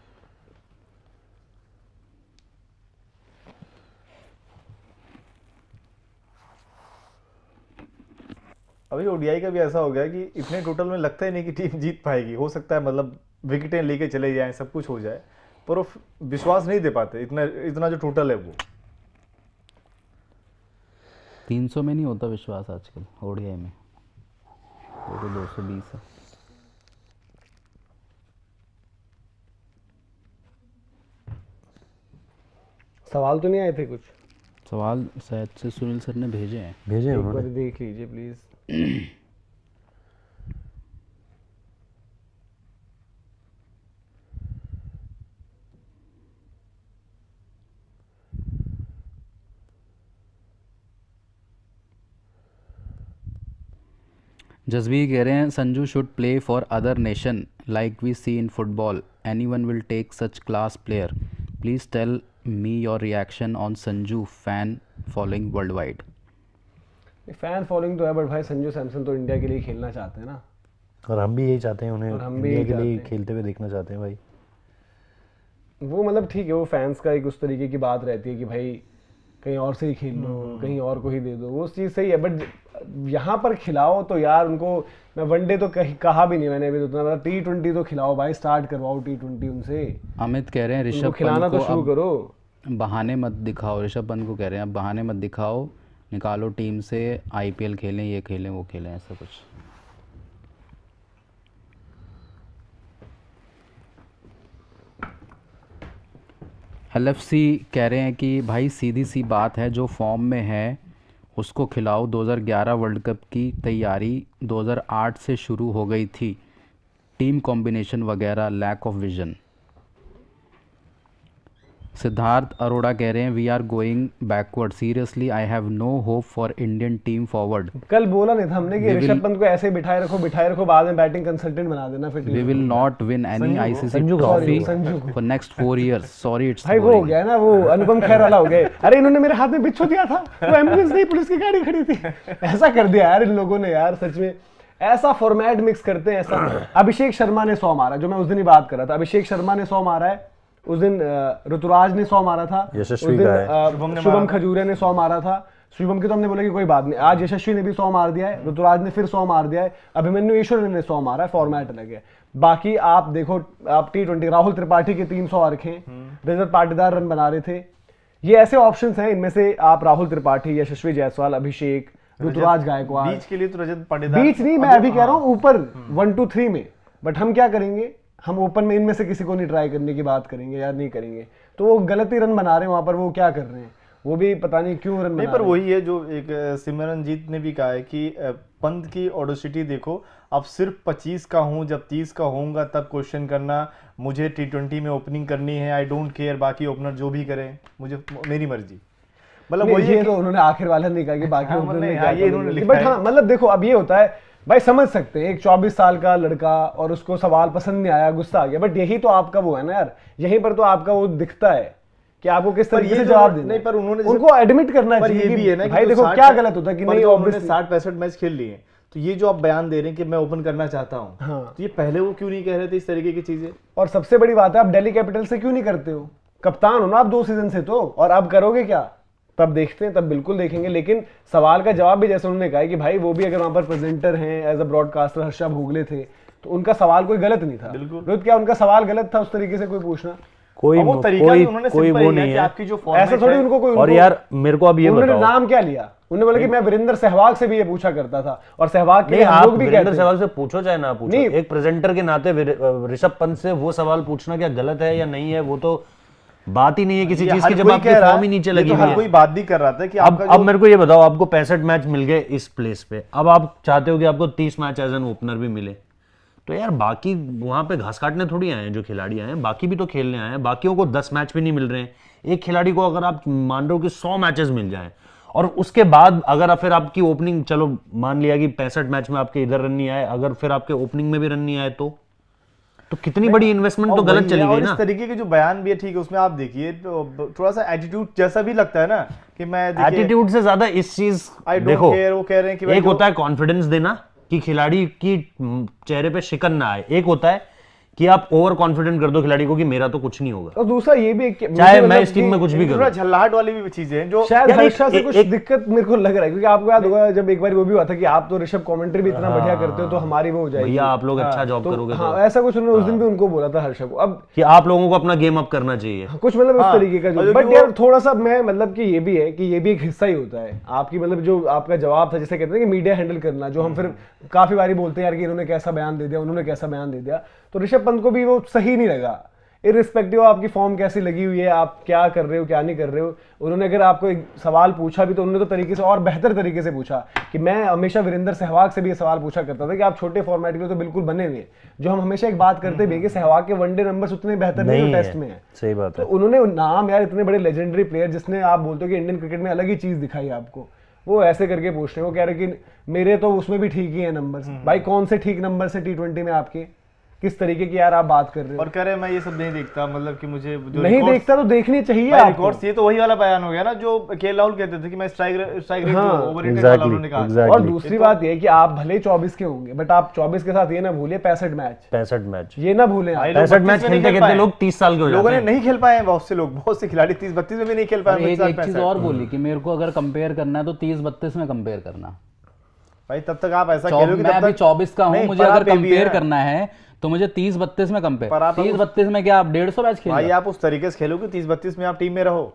अभी ओडीआई का भी ऐसा हो गया कि इतने टोटल में लगता ही नहीं कि टीम जीत पाएगी। हो सकता है मतलब विकेटें लेके चले जाएं, सब कुछ हो जाए, पर वो विश्वास नहीं दे पाते। इतना इतना जो टोटल है वो 300 में नहीं होता विश्वास आजकल ओडीआई में, वो तो 220 है। सवाल तो नहीं आए थे कुछ? सवाल शायद से सुनील सर ने भेजे हैं। भेजे एक उन्होंने। बार देख लीजिए प्लीज। जसबी कह रहे हैं Sanju should play for other nation like we see in football, anyone will take such class player, please tell me your reaction on Sanju fan following worldwide. Fan following तो है, बट भाई संजू सैमसन तो इंडिया के लिए खेलना चाहते हैं ना, और हम भी यही चाहते हैं उन्हें और हम भी इंडिया यही के लिए चाहते हैं। खेलते हुए देखना चाहते हैं भाई। वो मतलब ठीक है, वो फैंस का एक उस तरीके की बात रहती है कि भाई कहीं और से ही खेल लो, कहीं और को ही दे दो, वो चीज़ सही है, बट यहाँ पर खिलाओ तो यार उनको। मैं वनडे तो कहा भी नहीं मैंने अभी, तो मतलब T20 तो खिलाओ भाई, स्टार्ट करवाओ T20 उनसे। अमित कह रहे हैं उनको ऋषभ खिलाना पंत तो को शुरू अब करो। बहाने मत दिखाओ। ऋषभ पंत को कह रहे हैं अब बहाने मत दिखाओ, निकालो टीम से, आईपीएल खेलें, ये खेलें, वो खेलें, ऐसा कुछ। एलएफसी कह रहे हैं कि भाई सीधी सी बात है, जो फॉर्म में है उसको खिलाओ। 2011 वर्ल्ड कप की तैयारी 2008 से शुरू हो गई थी, टीम कॉम्बिनेशन वगैरह, lack of vision. Siddharth Arora कह रहे हैं we are going backward, seriously I have no hope for Indian team forward. कल बोला नहीं था हमने कि ऋषभ पंत को ऐसे ही बिठाए रखो, बाद में बैटिंग कंसल्टेंट बना देना फिर we team. Will not win any ICC Sanju को, ट्रॉफी संजू को। For next 4 years, sorry it's भाई वो हो गया ना, वो अनुपम खेर वाला हो गया। अरे इन्होंने मेरे हाथ में बिच्छू दिया था, वो एम्बुलेंस नहीं, पुलिस की गाड़ी खड़ी थी। ऐसा कर दिया यार इन लोगों ने यार, सच में ऐसा फॉर्मेट मिक्स करते हैं ऐसा। अभिषेक शर्मा ने 100 मारा, जो मैं उस दिन ही बात कर रहा था, अभिषेक शर्मा ने 100 मारा है उस दिन, ऋतुराज ने 100 मारा था उस यशस्वी दिन, का है। शुभम खजूरिया ने 100 मारा था। शुभम की तो हमने बोला कि कोई बात नहीं, आज यशस्वी ने भी 100 मार दिया है, ऋतुराज ने फिर 100 मार दिया है, अभिमन्यु ईश्वर ने 100 मारा है, फॉर्मेट अलग है। बाकी आप देखो, आप T20 राहुल त्रिपाठी के 300 रखें, रजत पाटीदार रन बना रहे थे, ये ऐसे ऑप्शंस हैं, इनमें से आप राहुल त्रिपाठी, यशस्वी जायसवाल, अभिषेक, ऋतुराज गायकवाड़। बीच के लिए तो रजत पाटीदार, बीच नहीं, मैं अभी कह रहा हूँ ऊपर 1 2 3 में, बट हम क्या करेंगे, हम ओपन में इनमें से किसी को नहीं ट्राई करने की बात करेंगे यार, नहीं करेंगे। तो वो गलत ही रन बना रहे हैं वहां पर, वो क्या कर रहे हैं, वो भी पता नहीं क्यों रन नहीं, बना पर रहे हैं। वही है जो एक सिमरनजीत ने भी कहा है कि पंत की ऑडोसिटी देखो, अब सिर्फ 25 का हूं, जब 30 का होऊंगा तब क्वेश्चन करना, मुझे T20 में ओपनिंग करनी है, आई डोंट केयर बाकी ओपनर जो भी करें, मुझे मेरी मर्जी। मतलब नहीं, वही ये है तो उन्होंने आखिर वाले नहीं कहा कि बाकी हाँ, ओपनर नहीं, ने हाँ, क्या ये क्या इन्होंने बोला। लिखा बट है। हाँ मतलब देखो, अब ये होता है भाई, समझ सकते हैं एक 24 साल का लड़का और उसको सवाल पसंद नहीं आया, गुस्सा आ गया, बट यही तो आपका वो है ना यार, यहीं पर तो आपका वो दिखता है कि आपको किस तरीके से जवाब देना है। नहीं, पर उन्होंने जैसे- उनको एडमिट करना पर चाहिए ये भी है ना कि कि भाई जो देखो 60 क्या गलत होता है कि पर नहीं, जो उन्होंने obviously- 60-65 मैच खेल लिए हैं, तो ये जो आप बयान दे रहे हैं कि मैं ओपन करना चाहता हूँ, हाँ। तो ये पहले वो क्यों नहीं कह रहे थे इस तरीके की चीजें? और सबसे बड़ी बात है, आप दिल्ली कैपिटल से क्यों नहीं करते हो? कप्तान हो ना आप 2 सीजन से तो, और अब करोगे क्या? तब देखते हैं, तब बिल्कुल देखेंगे। लेकिन सवाल का जवाब भी जैसे उन्होंने कहा है कि भाई वो भी अगर वहां पर प्रेजेंटर हैं, as a broadcaster Harsha Bhogle थे, तो उनका सवाल कोई गलत नहीं था। बिल्कुल। रोहित, क्या उनका सवाल गलत था उस तरीके से कोई पूछना? कोई और वो तरीका भी उन्होंने कोई सिंपल वो ही है नहीं कि है। आपकी जो ऐसा फॉर्मेट थोड़ी है, उनको कोई, और यार मेरे को अब ये उन्होंने बताओ, नाम क्या लिया? उन्होंने बोला कि मैं वीरेंद्र सहवाग से भी ये पूछा करता था, और सहवाग के नहीं लिए हम आप लोग भी वीरेंद्र कहते हैं। सहवाग से पूछो चाहे ना पूछो, नहीं। एक प्रेजेंटर के नाते ऋषभ पंत से वो सवाल पूछना क्या गलत है या नहीं है, वो तो बात ही नहीं है किसी ये चीज हर की, जब कोई आपकी कह रहा फॉर्म है, ही नीचे ये लगी तो हुई हर है। कोई बात भी कर रहा था कि अब मेरे को ये बताओ, आपको 65 मैच मिल गए इस प्लेस पे, अब आप चाहते हो कि आपको 30 मैच एज एन ओपनर भी मिले, तो यार बाकी वहां पे घास काटने थोड़ी आए हैं जो खिलाड़ी आए हैं, बाकी भी तो खेलने आए हैं, बाकियों को 10 मैच भी नहीं मिल रहे हैं। एक खिलाड़ी को अगर आप मान रहे हो कि 100 मैचेस मिल जाएं और उसके बाद अगर फिर आपकी ओपनिंग, चलो मान लिया कि 65 मैच में आपके इधर रन नहीं आए, अगर फिर आपके ओपनिंग में भी रन नहीं आए तो कितनी बड़ी इन्वेस्टमेंट तो गलत चली गई और ना। इस तरीके के जो बयान भी है, ठीक है, उसमें आप देखिए तो थोड़ा सा एटीट्यूड जैसा भी लगता है ना कि मैं एटीट्यूड से ज्यादा इस चीज आई डोंट देखो, केयर, वो कह रहे हैं कि भाई एक होता है कॉन्फिडेंस देना कि खिलाड़ी की चेहरे पे शिकन ना आए, एक होता है कि आप ओवर कॉन्फिडेंट कर दो खिलाड़ी को कि मेरा तो कुछ नहीं होगा, और दूसरा ये भी चाहे मैं इस टीम में कुछ भी थोड़ा करूं। झल्लाहट वाली भी चीजें हैं जो शायद यार हर्षा से एक- कुछ एक- दिक्कत मेरे को लग रहा है, क्योंकि आपको याद होगा जब एक बार वो भी हुआ था कि आप तो ऋषभ कमेंट्री भी इतना बढ़िया करते हो तो हमारी वो हो जाएगी, भैया आप लोग अच्छा जॉब तो करोगे हाँ, तो ऐसा कुछ उन्होंने उस दिन भी उनको बोला था हर्षा को। अब कि आप लोगों को अपना गेम अप करना चाहिए। कुछ मतलब उस तरीके का और जो, जो बट कि यार थोड़ा सा मैं मतलब कि ये भी है कि ये भी एक हिस्सा ही होता है आपकी, मतलब जो आपका जवाब था, जैसे कहते हैं कि मीडिया हैंडल करना, जो हम फिर काफी बारी बोलते हैं यार कि इन्होंने कैसा बयान दे दिया, उन्होंने कैसा बयान दे दिया, तो ऋषभ पंत को भी वो सही नहीं लगा, इर्रिस्पेक्टिव आपकी फॉर्म कैसी लगी हुई है, आप क्या कर रहे हो क्या नहीं कर रहे हो। उन्होंने अगर आपको एक सवाल पूछा भी तो उन्होंने तो तरीके से और बेहतर तरीके से पूछा कि मैं हमेशा वीरेंद्र सहवाग से भी ये सवाल पूछा करता था कि आप छोटे फॉर्मेट के लिए तो बिल्कुल बने हुए हैं, जो हम हमेशा एक बात करते भी हैं कि सहवाग के वनडे नंबर्स उतने बेहतर नहीं नहीं टेस्ट है, में है। सही बात तो है। उन्होंने नाम यार इतने बड़े लेजेंडरी प्लेयर, जिसने आप बोलते हो कि इंडियन क्रिकेट में अलग ही चीज दिखाई आपको, वो ऐसे करके पूछ रहे हैं, वो कह रहे कि मेरे तो उसमें भी ठीक ही है नंबर्स। भाई कौन से ठीक नंबर से T20 में आपके, किस तरीके की यार आप बात कर रहे हो। और कह रहे हैं मैं ये सब नहीं देखता, मतलब कि मुझे जो नहीं records- देखता तो देखनी चाहिए भाई आपको। रिकॉर्ड्स, ये तो वही वाला बयान हो गया ना जो के राहुल कहते थे कि मैं स्ट्राइक रेट जो हाँ, ओवररेटेड वाला उन्होंने कहा। exactly. और दूसरी बात ये है कि आप भले ही 24 के होंगे, बट आप 24 के साथ ये ना भूलिए 65 मैच, 65 मैच, ये ना भूलें आप। भाई लोग 65 मैच 32 में नहीं खेलते खेल खेलते पाए। लोग 30 साल के हो लोगों जाते ने हैं। नहीं खेल पाए हैं, बहुत से लोग, बहुत से खिलाड़ी 30-32 में भी नहीं खेल पाए और मेरे एक साथ एक चीज 65। और बोली कि मेरे को अगर कंपेयर करना है तो 30-32 में कंपेयर करना। भाई तब तक आप ऐसा खेलो कि मैं तब अभी तक 24 का हूँ, नहीं, मुझे पर अगर आप ये भी कंपेयर है। करना है तो मुझे 30-32 में कंपेयर, पर आप 30-32 में क्या आप 150 मैच खेल भाई रहे हो? आप उस तरीके से खेलो कि 30-32 में आप टीम में रहो।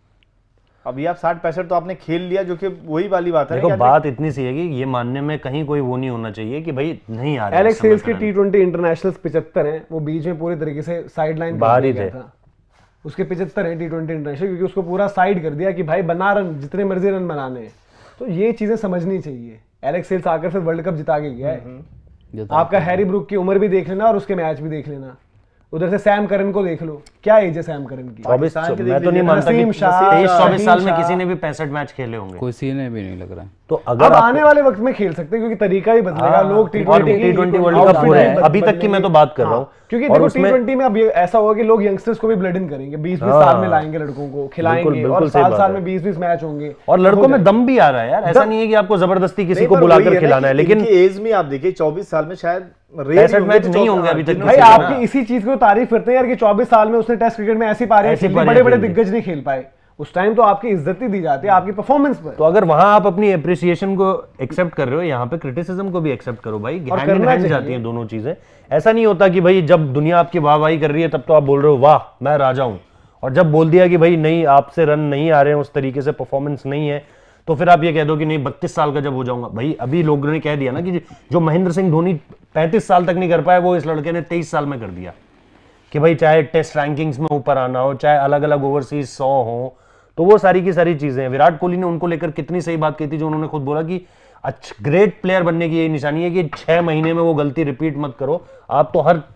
अभी आप 60-65 तो आपने खेल लिया, जो कि वही वाली बात है देखो कि बात इतनी सी है कि ये मानने में कहीं कोई वो नहीं होना चाहिए कि भाई नहीं आ रहा है एलेक्स इस समय हेल्स के पे। T20 इंटरनेशनल्स 75 हैं, वो बीच में पूरी तरीके से साइड लाइन बाहर ही थे। था। उसके 75 हैं T20 इंटरनेशनल, क्योंकि उसको पूरा साइड कर दिया कि भाई बना रन, जितने मर्जी रन बनाने हैं। तो ये चीजें समझनी चाहिए। एलेक्स हेल्स आकर फिर वर्ल्ड कप जिता के गया है। ये तो आपका हैरी ब्रूक की उम्र भी देख लेना और उसके मैच भी देख लेना। उधर से सैम करन को देख लो, क्या एज है सैम करन की। 24 पाकिस्तान के मैं देख तो नहीं लीजिए, मानता कि नसीम शाह, 23-24 साल में शाह। किसी ने भी 65 मैच खेले होंगे, कोई सीने भी नहीं लग रहा है। तो अब अगर आने वाले वक्त में खेल सकते हैं, क्योंकि तरीका ही बदलेगा। लोग और T20 T20 वर्ल्ड कप हो रहे हैं, अभी तक की मैं तो बात कर रहा हूँ। क्योंकि और देखो उसमें- T20 में अब ये ऐसा होगा कि लोग यंगस्टर्स को भी ब्लड इन करेंगे, 20-20 हाँ। साल में लाएंगे लड़कों को, खिलाएंगे बिल्कुल और सही साल बात साल है। में 20-20 मैच होंगे। और लड़कों हो में जाएगा। दम भी आ रहा है यार, ऐसा नहीं है कि आपको जबरदस्ती किसी नहीं, को पर वही बुलाकर है ना खिलाना है, कि लेकिन इनकी एज में आप देखिए 24 साल में शायद rare 65 ही होंगे मैच तो नहीं 24 होंगे अभी तक जिन्होंने- भाई किसी का आपकी ना। इसी चीज को तारीफ करते हैं यार कि 24 साल में उसने टेस्ट क्रिकेट में ऐसी पारियां ऐसी खेली, पारियां बड़े बड़े खेली। दिग्गज नहीं खेल पाए। उस टाइम तो आपकी इज्जत ही दी जाती है आपकी परफॉर्मेंस पर। तो अगर वहां आप अपनी एप्रिसिएशन को एक्सेप्ट कर रहे हो, यहाँ पे क्रिटिसिज्म को भी एक्सेप्ट करो भाई, और हैंड इन करना हैंड चाहिए। जाती हैं दोनों चीजें। ऐसा नहीं होता कि भाई जब दुनिया आपकी वाहवाही कर रही है तब तो आप बोल रहे हो वाह मैं राजा हूं, और जब बोल दिया कि भाई नहीं आपसे रन नहीं आ रहे हैं, उस तरीके से परफॉर्मेंस नहीं है, तो फिर आप ये कह दो कि नहीं 32 साल का जब हो जाऊंगा। भाई अभी लोगों ने कह दिया ना कि जो महेंद्र सिंह धोनी 35 साल तक नहीं कर पाए, वो इस लड़के ने 23 साल में कर दिया। कि भाई चाहे टेस्ट रैंकिंग्स में ऊपर आना हो, चाहे अलग अलग ओवरसीज 100 हो, तो वो सारी की सारी चीजें हैं। विराट कोहली ने उनको लेकर कितनी सही बात कही थी, जो उन्होंने खुद बोला कि ग्रेट प्लेयर बनने की यही निशानी है कि 6 महीने में वो गलती रिपीट मत करो। आप तो हर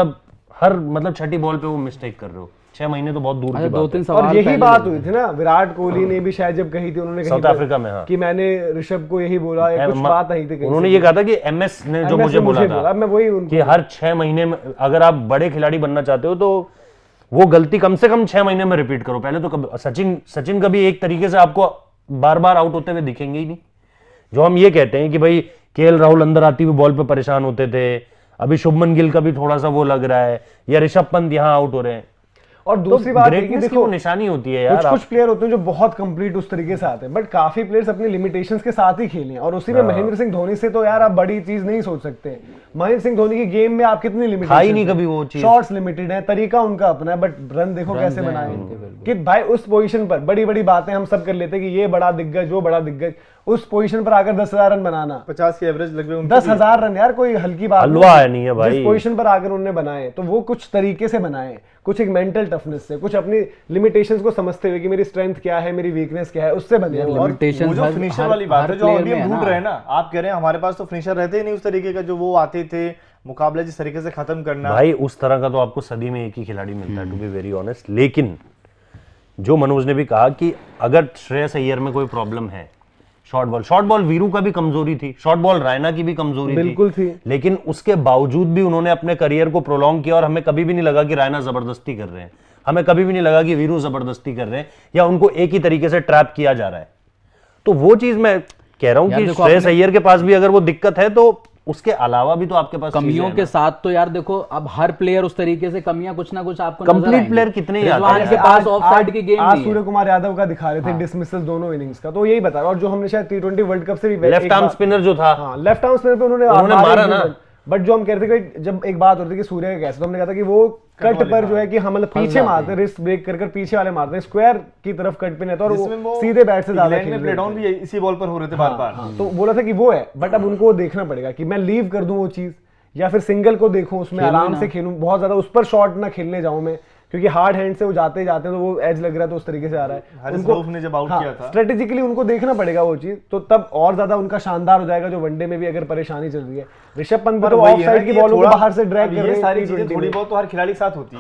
मतलब छठी बॉल पे वो मिस्टेक कर रहे हो। 6 महीने तो बहुत दूर की अच्छा, बात है। 2-3 सवाल और यही पहले बात ले हुई थी ना, विराट कोहली ने भी शायद जब कही थी, उन्होंने कही साउथ पर अफ्रीका में, हाँ। कि मैंने ऋषभ को यही बोला, या कुछ बात आई थी कहीं उन्होंने से। ये कहा था कि एमएस ने जो MS मुझे बोला था मैं वही उनको कि हर 6 महीने में अगर आप बड़े खिलाड़ी बनना चाहते हो तो वो गलती कम से कम 6 महीने में रिपीट करो। पहले तो सचिन कभी एक तरीके से आपको बार बार आउट होते हुए दिखेंगे ही नहीं। जो हम ये कहते हैं कि भाई केएल राहुल अंदर आती हुई बॉल पे परेशान होते थे, अभी शुभमन गिल का भी थोड़ा सा वो लग रहा है, या ऋषभ पंत यहाँ आउट हो रहे हैं। और दूसरी बात है कि ग्रेटनेस की देखो वो निशानी होती है यार। कुछ प्लेयर होते हैं जो बहुत कंप्लीट उस तरीके से आते हैं, बट काफी प्लेयर्स अपनी लिमिटेशंस के साथ ही खेले हैं। और उसी में महेंद्र सिंह धोनी से तो यार आप बड़ी चीज नहीं सोच सकते। महेंद्र सिंह धोनी की गेम में आप कितनी लिमिटेड, खाई नहीं कभी वो चीज। शॉट्स लिमिटेड है, तरीका उनका अपना है, बट रन देखो कैसे बनाए कि भाई उस पोजीशन पर बड़ी बड़ी बातें हम सब कर लेते हैं कि ये बड़ा दिग्गज वो बड़ा दिग्गज, उस पोजीशन पर आकर 10,000 रन बनाना, 50 की एवरेज लग रही है 10,000 रन यार कोई हल्की बात हलवा है नहीं है भाई। जिस पोजीशन पर आकर उन्होंने बनाए तो वो कुछ तरीके से बनाए, कुछ एक मेंटल टफनेस से, कुछ अपनी लिमिटेशंस को समझते हुए कि मेरी स्ट्रेंथ क्या है, मेरी वीकनेस क्या है, उससे बने हैं वो। वो जो फिनिशर वाली बात है जो अभी हम ढूंढ रहे हैं ना, आप कह रहे हैं हमारे पास तो फिनिशर रहते ही नहीं उस तरीके का जो वो आते थे मुकाबला जिस तरीके से खत्म करना। भाई उस तरह का तो आपको सदी में एक ही खिलाड़ी मिलता है, टू बी वेरी ऑनेस्ट। लेकिन जो मनोज ने भी कहा कि अगर श्रेयस अय्यर में कोई प्रॉब्लम है, शॉर्ट बॉल वीरू का भी कमजोरी थी, शॉर्ट बॉल रैना की भी कमजोरी बिल्कुल थी, लेकिन उसके बावजूद भी उन्होंने अपने करियर को प्रोलॉन्ग किया और हमें कभी भी नहीं लगा कि रैना जबरदस्ती कर रहे हैं, हमें कभी भी नहीं लगा कि वीरू जबरदस्ती कर रहे हैं या उनको एक ही तरीके से ट्रैप किया जा रहा है। तो वो चीज मैं कह रहा हूं कि श्रेयस अय्यर के पास भी अगर वो दिक्कत है तो उसके अलावा भी तो आपके पास कमियों के साथ तो यार देखो अब हर प्लेयर उस तरीके से कमियां कुछ ना कुछ आपको कंप्लीट प्लेयर कितने ही आते हैं। के पास ऑफसाइड की गेम आज सूर्य कुमार यादव का दिखा रहे थे डिसमिसल दोनों इनिंग्स का, तो यही बता रहा। और जो हमने शायद T20 वर्ल्ड कप से भी लेफ्ट आर्म स्पिनर जो था, हाँ लेफ्ट आर्म स्पिनर पे उन्होंने मारा ना, बट जो हम कह रहे थे कि जब एक बात होती थी कि सूर्य का कैसे, तो हमने कहा था कि वो कट पर जो है कि हम मतलब पीछे मारते हैं, रिस्ट ब्रेक कर पीछे वाले मारते हैं, स्क्वायर की तरफ कट पे नहीं था और वो सीधे बैट से ज्यादा खेल प्ले डाउन भी इसी बॉल पर हो रहे थे बार-बार। तो बोला था कि वो है, बट अब उनको देखना पड़ेगा कि मैं लीव कर दूं वो चीज या फिर सिंगल को देखूं, उसमें आराम से खेलूं, बहुत ज्यादा उस पर शॉट ना खेलने जाऊं मैं, क्योंकि हार्ड हैंड से वो जाते जाते तो वो एज लग रहा है तो उस तरीके से आ रहा है उनको ने जब आउट किया था स्ट्रेटेजिकली उनको देखना पड़ेगा वो चीज, तो तब और ज्यादा उनका शानदार हो जाएगा जो वनडे में भी अगर परेशानी चल रही है। ऋषभ पंत तो ऑफ साइड की बॉलों को बाहर से ड्रैग कर रहे हैं, सारी चीजें थोड़ी बहुत तो हर खिलाड़ी के साथ होती है।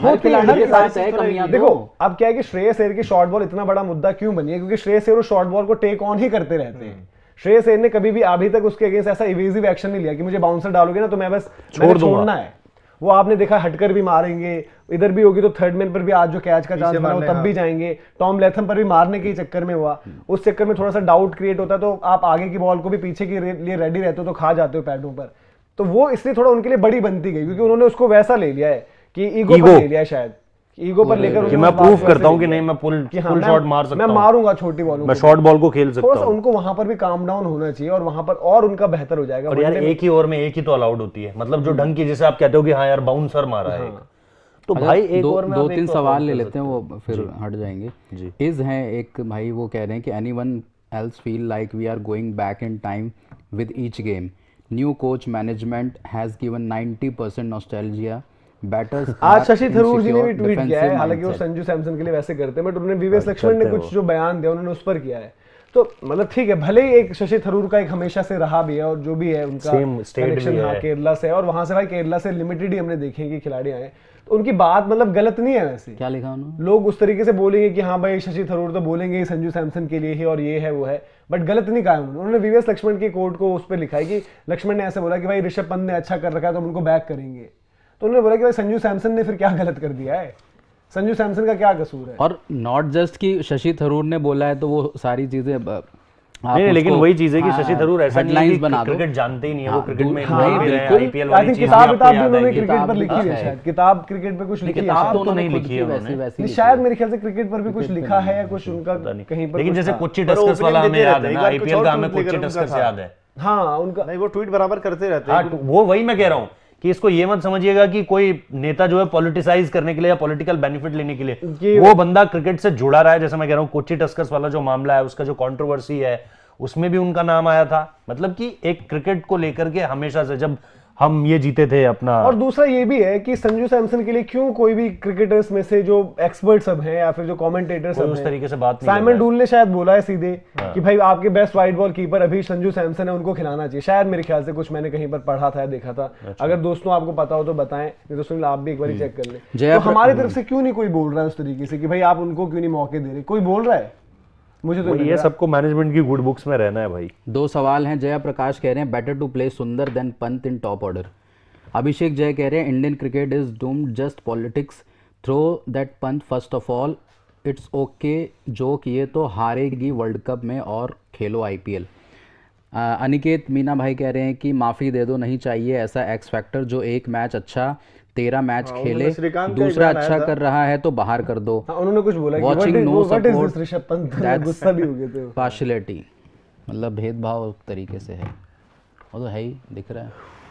देखो अब क्या है कि श्रेयस अय्यर की शॉर्ट बॉल इतना बड़ा मुद्दा क्यों बनी है, क्योंकि श्रेयस अय्यर शॉर्ट बॉल को टेक ऑन ही करते रहते हैं। श्रेयस अय्यर ने कभी भी अभी तक उसके अगेंस्ट ऐसा इवेसिव एक्शन नहीं लिया कि मुझे बाउंसर डालोगे ना तो मैं बस छोड़ना है। वो आपने देखा हटकर भी मारेंगे, इधर भी होगी तो थर्ड मैन पर भी आज जो कैच का चांस बना तब भी जाएंगे, टॉम लेथम पर भी मारने के चक्कर में हुआ, उस चक्कर में थोड़ा सा डाउट क्रिएट होता है तो आप आगे की बॉल को भी पीछे के लिए रेडी रहते हो तो खा जाते हो पैडों पर। तो वो इसलिए थोड़ा उनके लिए बड़ी बनती गई क्योंकि उन्होंने उसको वैसा ले लिया है कि ईगो पर ले लिया है, शायद ईगो पर लेकर कि मैं प्रूफ करता हूं कि नहीं मैं फुल शॉट मार सकता हूं, मैं मारूंगा छोटी बॉलों, मैं शॉर्ट बॉल को खेल सकता हूं। उनको वहां पर भी काम डाउन होना चाहिए और वहां पर और उनका बेहतर हो जाएगा। और यार एक ही ओवर में एक ही तो अलाउड होती है, मतलब जो ढंग की जैसे आप कहते हो कि हाँ यार बाउंसर मारा है, तो भाई एक ओवर में दो तीन सवाल ले लेते हैं वो फिर हट जाएंगे। इज है एक भाई, वो कह रहे हैं कि anyone else feel like we are going back in time with each game, new coach management has given 90% nostalgia, batters. आज शशि थरूर जी ने भी ट्वीट किया है, हालांकि वो संजू सैमसन के लिए वैसे करते हैं, बट उन्होंने वीवीएस लक्ष्मण ने कुछ जो बयान दिया उन्होंने उस पर किया है। तो मतलब ठीक है, भले ही एक शशि थरूर का एक हमेशा से रहा भी है और जो भी है उनका कनेक्शन हाँ केरला से, और वहां से भाई केरला से लिमिटेड ही हमने देखे कि खिलाड़ी आए, तो उनकी बात मतलब गलत नहीं है। वैसे क्या लिखा उन्होंने, लोग उस तरीके से बोलेंगे कि हाँ भाई शशि थरूर तो बोलेंगे ही संजू सैमसन के लिए ही और ये है वो है, बट गलत नहीं कहा उन्होंने। वीवीएस लक्ष्मण के कोर्ट को उस पर लिखा है कि लक्ष्मण ने ऐसे बोला कि भाई ऋषभ पंत ने अच्छा कर रखा है तो हम उनको बैक करेंगे, तो उन्होंने बोला कि भाई संजू सैमसन ने फिर क्या गलत कर दिया है, संजू सैमसन का क्या कसूर है। और नॉट जस्ट कि शशि थरूर ने बोला है तो वो सारी चीजें नहीं, लेकिन वही चीज है कि शशि थरूर ऐसा नहीं है कि क्रिकेट जानते ही नहीं है, वो क्रिकेट में आईपीएल वाली चीज किताब भी उन्होंने क्रिकेट पर लिखी है, शायद किताब क्रिकेट पे कुछ लिखी है, किताब तो नहीं लिखी है उन्होंने, शायद मेरे ख्याल से क्रिकेट पर भी कुछ लिखा है या कुछ उनका कहीं पर। लेकिन जैसे कोच्चि टस्कर्स वाला हमें याद है ना, आईपीएल का हमें कोच्चि टस्कर्स याद है, हाँ उनका नहीं वो ट्वीट बराबर करते रहते हैं। वो वही मैं कह रहा हूँ कि इसको ये मत समझिएगा कि कोई नेता जो है पॉलिटिसाइज करने के लिए या पॉलिटिकल बेनिफिट लेने के लिए, वो बंदा क्रिकेट से जुड़ा रहा है। जैसे मैं कह रहा हूँ कोच्चि टस्कर्स वाला जो मामला है, उसका जो कंट्रोवर्सी है उसमें भी उनका नाम आया था, मतलब कि एक क्रिकेट को लेकर के हमेशा से जब हम ये जीते थे अपना। और दूसरा ये भी है कि संजू सैमसन के लिए क्यों कोई भी क्रिकेटर्स में से जो एक्सपर्ट सब हैं या फिर जो कमेंटेटर्स सब उस तरीके से बात नहीं, साइमन डूल ने शायद बोला है सीधे कि भाई आपके बेस्ट वाइड बॉल कीपर अभी संजू सैमसन है, उनको खिलाना चाहिए, शायद मेरे ख्याल से कुछ मैंने कहीं पर पढ़ा था, देखा था। अगर दोस्तों आपको पता हो तो बताएं, नहीं तो सुनील आप भी एक बार चेक कर लें। तो हमारी तरफ से क्यों नहीं कोई बोल रहा है उस तरीके से कि भाई आप उनको क्यों नहीं मौके दे रहे, कोई बोल रहा है? मुझे तो ये सबको मैनेजमेंट की गुड बुक्स में रहना है भाई। दो सवाल हैं, जया प्रकाश कह रहे हैं better to play Sundar then Pant in top order. Abhishek Jay कह रहे हैं Indian cricket is doomed just politics, throw that Pant first of all, it's okay joke, ये तो हारेगी वर्ल्ड कप में और खेलो आईपीएल। अनिकेत मीना भाई कह रहे हैं कि माफ़ी दे दो, नहीं चाहिए ऐसा एक्स फैक्टर जो एक मैच अच्छा 13 मैच खेले, दूसरा अच्छा कर रहा है तो बाहर कर दो। उन्होंने कुछ बोला कि watching no support, Rishabh Pant गुस्सा भी हो गए थे, पार्शियलिटी, मतलब भेदभाव तरीके से है, वो तो है ही, दिख रहा है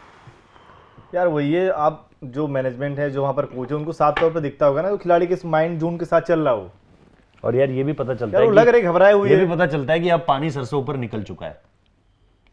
यार। वही है, आप जो मैनेजमेंट है, जो वहाँ पर कोच है, उनको साफ तौर पर दिखता होगा ना तो खिलाड़ी के माइंड जून के साथ चल रहा हो। और यार ये भी पता चलता है, लग रही घबराए हुए, ये भी पता चलता है कि अब पानी सर से ऊपर निकल चुका है,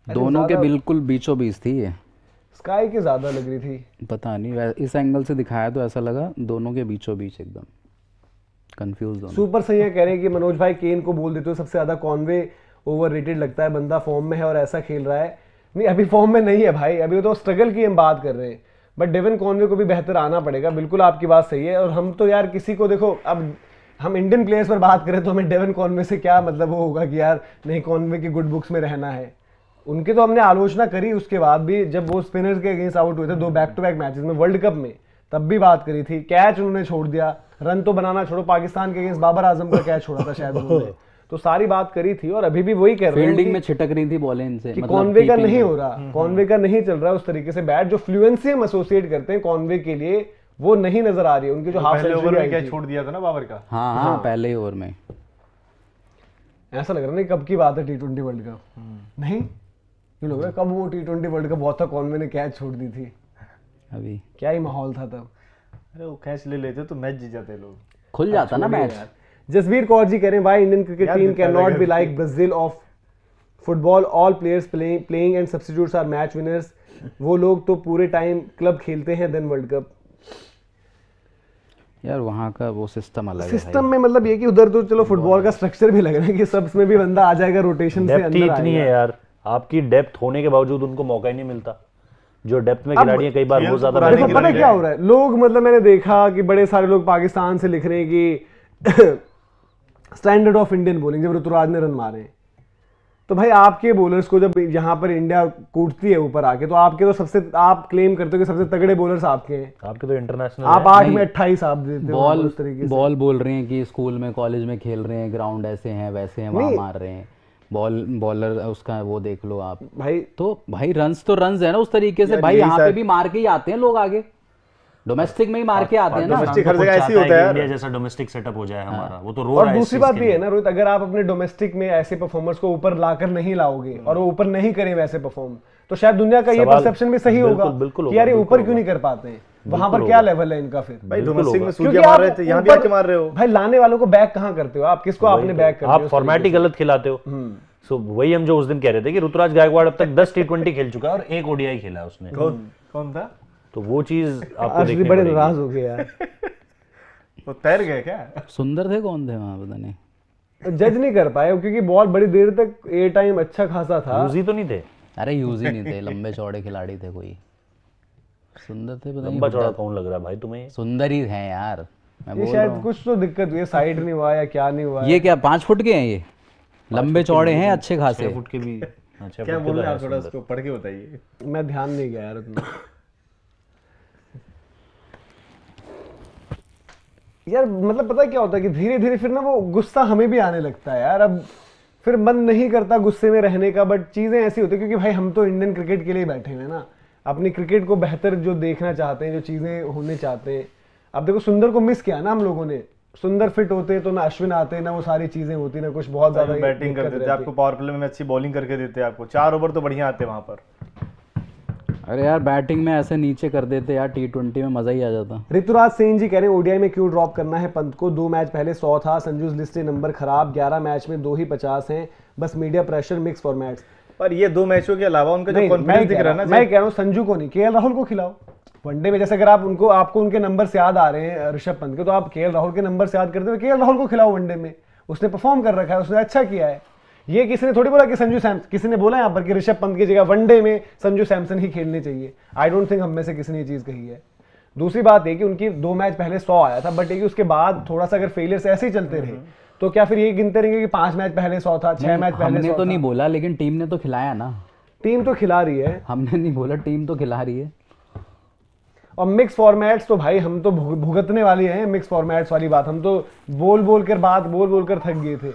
दोनों के बिल्कुल बीचों बीच थी ये, स्काई की ज्यादा लग रही थी, पता नहीं इस एंगल से दिखाया तो ऐसा लगा दोनों के बीचों बीच एकदम कंफ्यूज दोनों। सुपर सही कह रहे हैं कि मनोज भाई केन को बोल देते हो सबसे ज्यादा कॉनवे ओवररेटेड लगता है, बंदा फॉर्म में है और ऐसा खेल रहा है। नहीं अभी फॉर्म में नहीं है भाई, अभी तो स्ट्रगल की हम बात कर रहे हैं, बट डेविन कॉनवे को भी बेहतर आना पड़ेगा। बिल्कुल आपकी बात सही है। और हम तो यार किसी को देखो, अब हम इंडियन प्लेयर्स पर बात करें तो हमें डेविन कॉनवे से क्या मतलब वो होगा कि यार नहीं कॉनवे की गुड बुक्स में रहना है, उनकी तो हमने आलोचना करी उसके बाद भी, जब वो स्पिनर्स के अगेंस्ट आउट हुए थे 2 बैक टू बैक मैचेस में वर्ल्ड कप में, तब भी बात करी थी। कैच उन्होंने छोड़ दिया, रन तो बनाना छोड़ो, पाकिस्तान के अगेंस्ट बाबर आजम का कैच छोड़ा था शायद उन्होंने, तो सारी बात करी थी। और अभी भी वही कर रहे हैं फील्डिंग में छिटक रही थी बॉलें इनसे, कि कॉनवे का नहीं हो रहा, कॉनवे का नहीं चल रहा उस तरीके से बैट, जो फ्लुएंसी हम एसोसिएट करते हैं कॉनवे के लिए वो नहीं नजर आ रही है। उनकी जो हाफ पहले ओवर सेंचुरी में क्या छोड़ दिया था ना बाबर का। हाँ पहले ही ओवर में ऐसा लग रहा है कब की बात है T20 वर्ल्ड कप, नहीं क्यों लग रहा है कब वो T20 वर्ल्ड कप बहुत था, कॉनवे ने कैच छोड़ दी थी, अभी क्या ही माहौल था तब। अरे वो कैच ले लेते तो मैच जीत जाते लोग, खुल जाता ना मैच। जसवीर कौर जी कह रहे हैं व्हाई इंडियन क्रिकेट यार टीम कैन नॉट दिक्कत बी है। Like Brazil of football, all players playing and substitutes are match winners, वो लोग तो पूरे टाइम क्लब खेलते हैं देन वर्ल्ड कप। यार वहाँ का वो सिस्टम अलग है सिस्टम में मतलब ये कि उधर तो चलो फुटबॉल का स्ट्रक्चर भी लग रहा है कि सबs में भी बंदा आ जाएगा रोटेशन से डेप्थ ही अंदर इतनी है आएगा। यार, आपकी डेप्थ होने के बावजूद उनको मौका ही नहीं मिलता। जो डेप्थ में अब खिलाड़ी हैं कई बार खेल वो तो ज्यादा पुराने देखो बेहतर पता है खेलते क्या हैं। हो रहा है, लोग मतलब मैंने देखा कि बड़े सारे लोग पाकिस्तान से लिख रहे हैं कि स्टैंडर्ड ऑफ इंडियन बॉलिंग, जब ऋतुराज ने रन मारे, तो भाई आपके बॉलर्स को जब यहाँ पर इंडिया कूटती है ऊपर आके, तो आपके तो सबसे, आप क्लेम करते हो कि सबसे तगड़े बॉलर्स आपके हैं, आपके तो इंटरनेशनल आप 8 में 28 आप देते हो बॉल उस तरीके से। बॉल बोल रहे हैं कि स्कूल में कॉलेज में खेल रहे हैं, ग्राउंड ऐसे हैं वैसे हैं, वहाँ नहीं। मार रहे हैं, बॉलर उसका वो देख लो आप, भाई तो भाई रन्स तो रन्स है ना उस तरीके से यार भाई, यही यहाँ पे शायद- भी मार के ही आते हैं लोग आगे, डोमेस्टिक में ही मार के आते हैं ना। डोमेस्टिक हर हमको जगह ऐसे ही चाहता होता है कि यार। इंडिया जैसा डोमेस्टिक सेटअप हो जाए हमारा, वो तो रो और रहा है इस दूसरी चीज बात के भी लिए। है ना रोहित, अगर आप अपने डोमेस्टिक में ऐसे परफॉर्मर्स को ऊपर लाकर नहीं लाओगे और वो ऊपर नहीं करें वैसे परफॉर्म, तो शायद दुनिया का ये सवाल- परसेप्शन भी सही होगा बिल्कुल कि यार ये होगा, ऊपर बिल्कुल क्यों नहीं कर पाते हैं, वहां पर क्या लेवल है इनका फिर। भाई बिल्कुल डोमेस्टिक होगा। में क्योंकि सूर्य मार आप रहे थे, यहाँ भी ऊपर- आके मार रहे हो। भाई लाने वालों को बैक कहाँ करते हो आप, किसको आपने बैक कर आप फॉर्मेट ही गलत खिलाते हो। सो वही हम जो उस दिन कह रहे थे कि ऋतुराज गायकवाड़ अब तक 10 T20 खेल चुका है और 1 ODI खेला है उसने, कौन था तो वो चीज आपको आज देखनी बड़े पड़ेगी। नाराज हो गए यार। वो तैर गए क्या। सुंदर थे कौन थे वहाँ पता नहीं, जज नहीं कर पाए क्योंकि बॉल बड़ी देर तक ए टाइम अच्छा खासा था। यूज ही तो नहीं थे, अरे यूज ही नहीं थे, लंबे चौड़े खिलाड़ी थे कोई, सुंदर थे पता लंबा नहीं, चौड़ा कौन लग रहा है भाई तुम्हें? सुंदर ही हैं यार, मैं ये बोल रहा शायद हूँ। कुछ तो दिक्कत हुई है, साइड नहीं हुआ या क्या नहीं हुआ है। ये क्या 5 फुट के हैं ये, लंबे चौड़े हैं अच्छे 6 खासे, फुट के भी, अच्छा क्या बोल रहे हैं आप, थोड़ा उसको पढ़ के बताइए। मैं ध्यान नहीं गया यार उतना। यार मतलब पता है क्या होता है कि धीरे धीरे फिर ना वो गुस्सा हमें भी आने लगता है यार, अब फिर मन नहीं करता गुस्से में रहने का, बट चीजें ऐसी होती है क्योंकि भाई हम तो इंडियन क्रिकेट के लिए बैठे हुए हैं ना, अपनी क्रिकेट को बेहतर जो देखना चाहते हैं, जो चीजें होने चाहते हैं। अब देखो सुंदर को मिस किया ना हम लोगों ने, सुंदर फिट होते तो ना अश्विन आते ना वो सारी चीजें होती ना कुछ बहुत ज्यादा बैटिंग कर दिक्कत देते, रहती। आपको पावर प्ले में अच्छी बॉलिंग करके देते, आपको 4 ओवर तो बढ़िया आते वहां पर। अरे यार बैटिंग में ऐसे नीचे कर देते यार, T20 में मजा ही आ जाता। ऋतुराज सेन जी कह रहे हैं ओडीआई में क्यों ड्रॉप करना है पंत को, 2 मैच पहले 100 था, संजूस लिस्ट नंबर खराब, 11 मैच में 2 ही 50 हैं, बस मीडिया प्रेशर, मिक्स फॉर्मेट्स। पर ये 2 मैचों के अलावा उनका जो नहीं, कॉन्फिडेंस दिख रहा है ना, मैं कह रहा हूँ संजू को नहीं, केएल राहुल को खिलाओ वनडे में। जैसे अगर आप उनको, आपको उनके नंबर से याद आ रहे हैं ऋषभ पंत के, तो आप केएल राहुल के नंबर से याद करते हुए केएल राहुल को खिलाओ वनडे में, उसने परफॉर्म कर रखा है, उसने अच्छा किया है। ये किसी ने थोड़ी बोला कि संजू सैमसन, किसी ने बोला यहाँ पर कि ऋषभ पंत की जगह वनडे में संजू सैमसन ही खेलने चाहिए। आई डोंट थिंक हम में से किसी ने ये चीज कही है। दूसरी बात है कि उनकी 2 मैच पहले 100 आया था, बट ये कि उसके बाद थोड़ा सा अगर फेलियर्स ऐसे ही चलते रहे तो क्या फिर ये गिनते रहेंगे कि 5 मैच पहले 100 था, 6 मैच पहले हमने 100 तो था? नहीं बोला, लेकिन टीम ने तो खिलाया ना, टीम तो खिला रही है। हमने नहीं बोला, टीम तो खिला रही है। और मिक्स फॉर्मेट्स तो भाई हम तो भुगतने वाले हैं, मिक्स फॉर्मेट्स वाली बात, हम तो बोल बोल कर थक गए थे।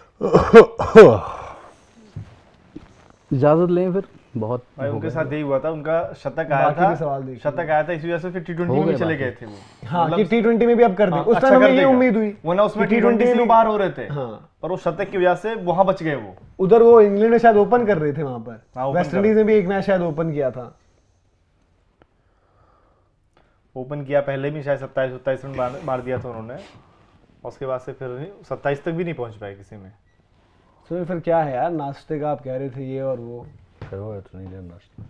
इजाजत लें फिर, बहुत भाई उनके साथ यही हुआ था, उनका शतक आया बाकी भी था, सवाल देखिए। शतक आया था, इस वजह से फिर T20 हो में गए चले बाकी। गए थे वो। हाँ कि T20 में भी अब कर दें, उस अच्छा टाइम कर हमें ये देगा। उम्मीद हुई वरना उसमें कि T20 से में- बाहर हो रहे थे, हाँ। पर वो शतक की वजह से वहां बच गए वो। उधर वो इंग्लैंड में शायद ओपन कर रहे थे वहां हाँ, पर, ओपन वेस्ट कर इंडीज में भी एक मैच शायद ओपन किया था। ओपन किया पहले भी शायद 27 रन मार दिया था उन्होंने, उसके बाद से फिर 27 तक भी नहीं पहुंच पाए किसी में। तो फिर क्या है यार, नाश्ते का आप कह रहे थे ये और वो, करो इतनी देर नाश्ता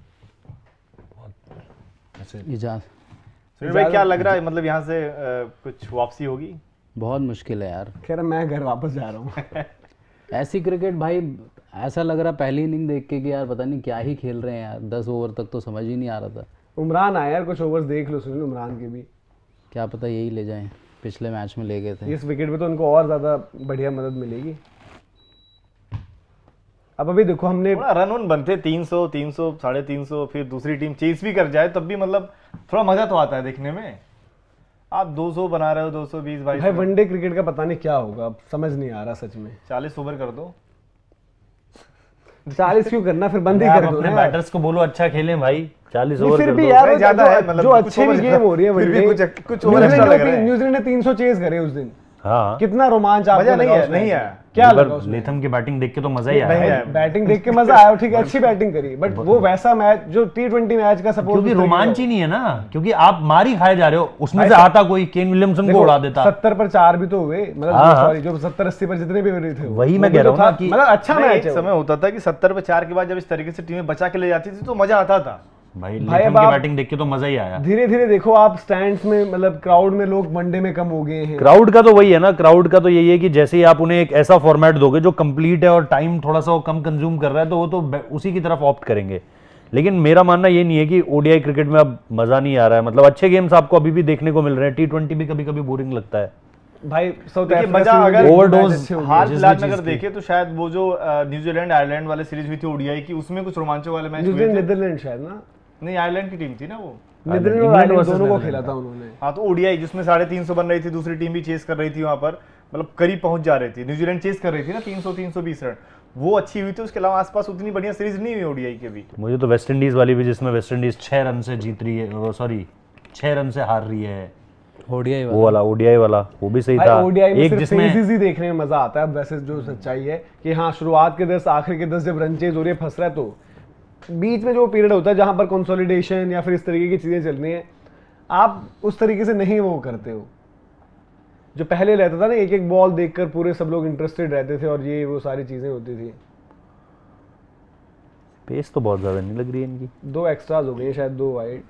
ऐसे। इजाज़त सुनील भाई क्या लग रहा है, मतलब यहाँ से कुछ वापसी होगी? बहुत मुश्किल है यार। कह रहा मैं घर वापस जा रहा हूँ। ऐसी क्रिकेट भाई ऐसा लग रहा पहली इनिंग देख के कि यार पता नहीं क्या ही खेल रहे हैं यार, 10 ओवर तक तो समझ ही नहीं आ रहा था। उमरान आया यार, कुछ ओवर्स देख लो सुनील उमरान के भी, क्या पता यही ले जाएं, पिछले मैच में ले गए थे। इस विकेट पे तो उनको और ज्यादा बढ़िया मदद मिलेगी। अब अभी देखो हमने थोड़ा रन वन बनते 300 300 350, फिर दूसरी टीम चेस भी कर जाए तब भी मतलब थोड़ा मजा तो आता है देखने में। आप 200 बना रहे हो, 220 22 भाई वनडे क्रिकेट का पता नहीं क्या होगा, अब समझ नहीं आ रहा सच में। 40 ओवर कर दो। 40 क्यों करना, फिर बंद ही आप कर दो अपने ना। बैटर्स को बोलो अच्छा खेलें भाई, 40 नहीं, ओवर फिर कर भी दो। यार ज्यादा है, मतलब जो कुछ अच्छी ओवर भी गेम हो रही है फिर भी वनडे, कुछ ओवर एक्स्ट्रा लग रहे हैं। न्यूजीलैंड ने 300 चेज करे उस दिन, हाँ कितना रोमांच आपको मजा नहीं लगा है, उसमें? नहीं आया। क्या एक बार लगा उसमें? लेथम की बैटिंग देख के तो मजा ही आया। नहीं, बैटिंग देख के मजा आया, ठीक है अच्छी बैटिंग करी, बट वो वैसा मैच जो T20 मैच का सपोर्ट, क्योंकि रोमांच ही नहीं है ना, क्योंकि आप मार ही खाए जा रहे हो, उसमें से आता कोई केन विलियमसन को उड़ा देता। 70 पर 4 भी तो हुए, मतलब हाँ, हाँ। सॉरी जो 70-80 पर जितने भी हुए थे वही वो मैं भी कह तो रहा हूँ ना था, कि मतलब अच्छा नहीं, मैच एक है वो। समय होता था कि 70 पे 4 के बाद जब इस तरीके से टीमें बचा के ले जाती थी तो मजा आता था। भाई भाई लेथम अब की आप- बैटिंग देख के तो मजा ही आया। धीरे धीरे देखो आप स्टैंड्स में, मतलब क्राउड में लोग वनडे में कम हो गए हैं। क्राउड का तो वही है ना, क्राउड का तो यही है कि जैसे ही आप उन्हें एक ऐसा फॉर्मेट दोगे जो कंप्लीट है और टाइम थोड़ा सा वो कम कंज्यूम कर रहा है, तो वो तो उसी की तरफ ऑप्ट करेंगे। लेकिन मेरा मानना ये नहीं है कि ओडीआई क्रिकेट में अब मजा नहीं आ रहा है, मतलब अच्छे गेम्स आपको अभी भी देखने को मिल रहे हैं। T20 भी कभी कभी बोरिंग लगता है भाई साउथ देखिए, अफ्रीका मजा से अगर भी overdose मैच अच्छे हो गए। हाल जिस फिलहाल भी में अगर चीज़ की। देखे तो शायद वो जो न्यूजीलैंड आयरलैंड वाले सीरीज हुई थी ओडीआई की, उसमें कुछ रोमांचक वाले मैच हुए न्यूजीलैंड थे। नीदरलैंड शायद ना, नहीं, आयरलैंड की टीम थी ना वो। नीदरलैंड और इंग्लैंड आयरलैंड versus दोनों को नीदरलैंड खेला था उन्होंने। हाँ, तो ओडीआई जिसमें 350 बन रही थी, दूसरी टीम भी चेस कर रही थी वहां पर, मतलब करीब पहुंच जा रही थी। न्यूजीलैंड चेस कर रही थी ना 300-320 रन, वो अच्छी हुई थी। उसके अलावा आसपास उतनी बढ़िया सीरीज नहीं हुई ओडीआई के भी। मुझे तो वेस्ट इंडीज वाली भी, जिसमें वेस्ट इंडीज 6 रन से जीत रही है, सॉरी 6 रन से हार रही है, ओडीआई वो वाला ओडीआई वाला वो भी सही भाई था। ओडीआई में एक सिर्फ जिसमें फेजेस ही देखने में मजा आता है। अब वैसे जो सच्चाई है कि हाँ शुरुआत के 10 आखिर के 10 जब रन चेज हो रही है, फंस रहा है, तो बीच में जो पीरियड होता है जहां पर कंसोलिडेशन या फिर इस तरीके की चीजें चल रही हैं, आप उस तरीके से नहीं वो करते हो। जो पहले रहता था ना, एक एक बॉल देखकर पूरे सब लोग इंटरेस्टेड रहते थे और ये वो सारी चीजें होती थी। पेस तो बहुत ज्यादा नहीं लग रही है इनकी। 2 एक्स्ट्राज हो गए शायद, 2 वाइड।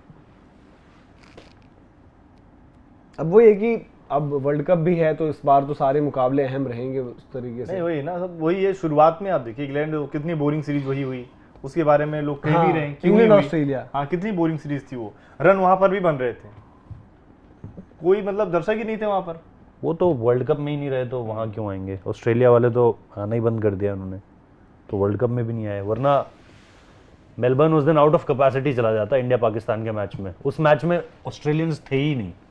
अब वो ये कि अब वर्ल्ड कप भी है तो इस बार तो सारे मुकाबले अहम रहेंगे उस तरीके से। नहीं, वही ना, सब वही है। शुरुआत में आप देखिए इंग्लैंड कितनी बोरिंग सीरीज वही हुई, उसके बारे में लोग कह हाँ, भी रहे हैं क्यों इंग्लैंड नहीं हुई। ऑस्ट्रेलिया। हाँ, कितनी बोरिंग सीरीज थी वो। रन वहां पर भी बन रहे थे, कोई मतलब दर्शक ही नहीं थे वहां पर। वो तो वर्ल्ड कप में ही नहीं रहे तो वहाँ क्यों आएंगे? ऑस्ट्रेलिया वाले तो आना ही बंद कर दिया उन्होंने, तो वर्ल्ड कप में भी नहीं आए। वरना मेलबर्न उस दिन आउट ऑफ कैपेसिटी चला जाता इंडिया पाकिस्तान के मैच में। उस मैच में ऑस्ट्रेलियंस थे ही नहीं,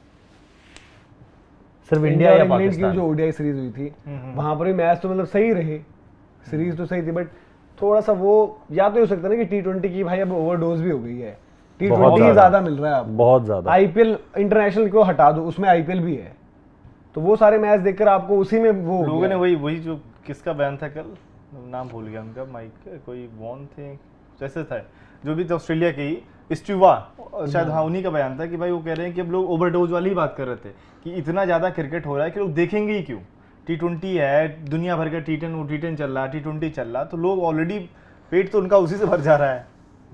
सिर्फ इंडिया और या इंग्लैंड की पाकिस्तान। जो ओडीआई सीरीज हुई थी वहां पर भी मैच तो मतलब सही रहे, सीरीज तो सही थी, बट थोड़ा सा वो या तो हो सकता है ना कि T20 की भाई अब ओवरडोज भी हो गई है। बहुत T20 ही ज्यादा मिल रहा है अब। बहुत ज्यादा। आईपीएल इंटरनेशनल को हटा दो, उसमें आईपीएल भी है, तो वो सारे मैच देखकर आपको उसी में वो हो लोगों गया। ने वही जो किसका बयान था कल, नाम भूल गया उनका, माइक कोई वॉन थे जैसे था, जो भी ऑस्ट्रेलिया के ही स्टीवा शायद, हाँ उन्हीं का बयान था कि भाई वो कह रहे हैं कि अब लोग ओवरडोज वाली ही बात कर रहे थे कि इतना ज्यादा क्रिकेट हो रहा है कि लोग देखेंगे ही क्यों। T20 है, दुनिया भर का T10 चल रहा है, T20 चल रहा, तो लोग ऑलरेडी पेट तो उनका उसी से भर जा रहा है।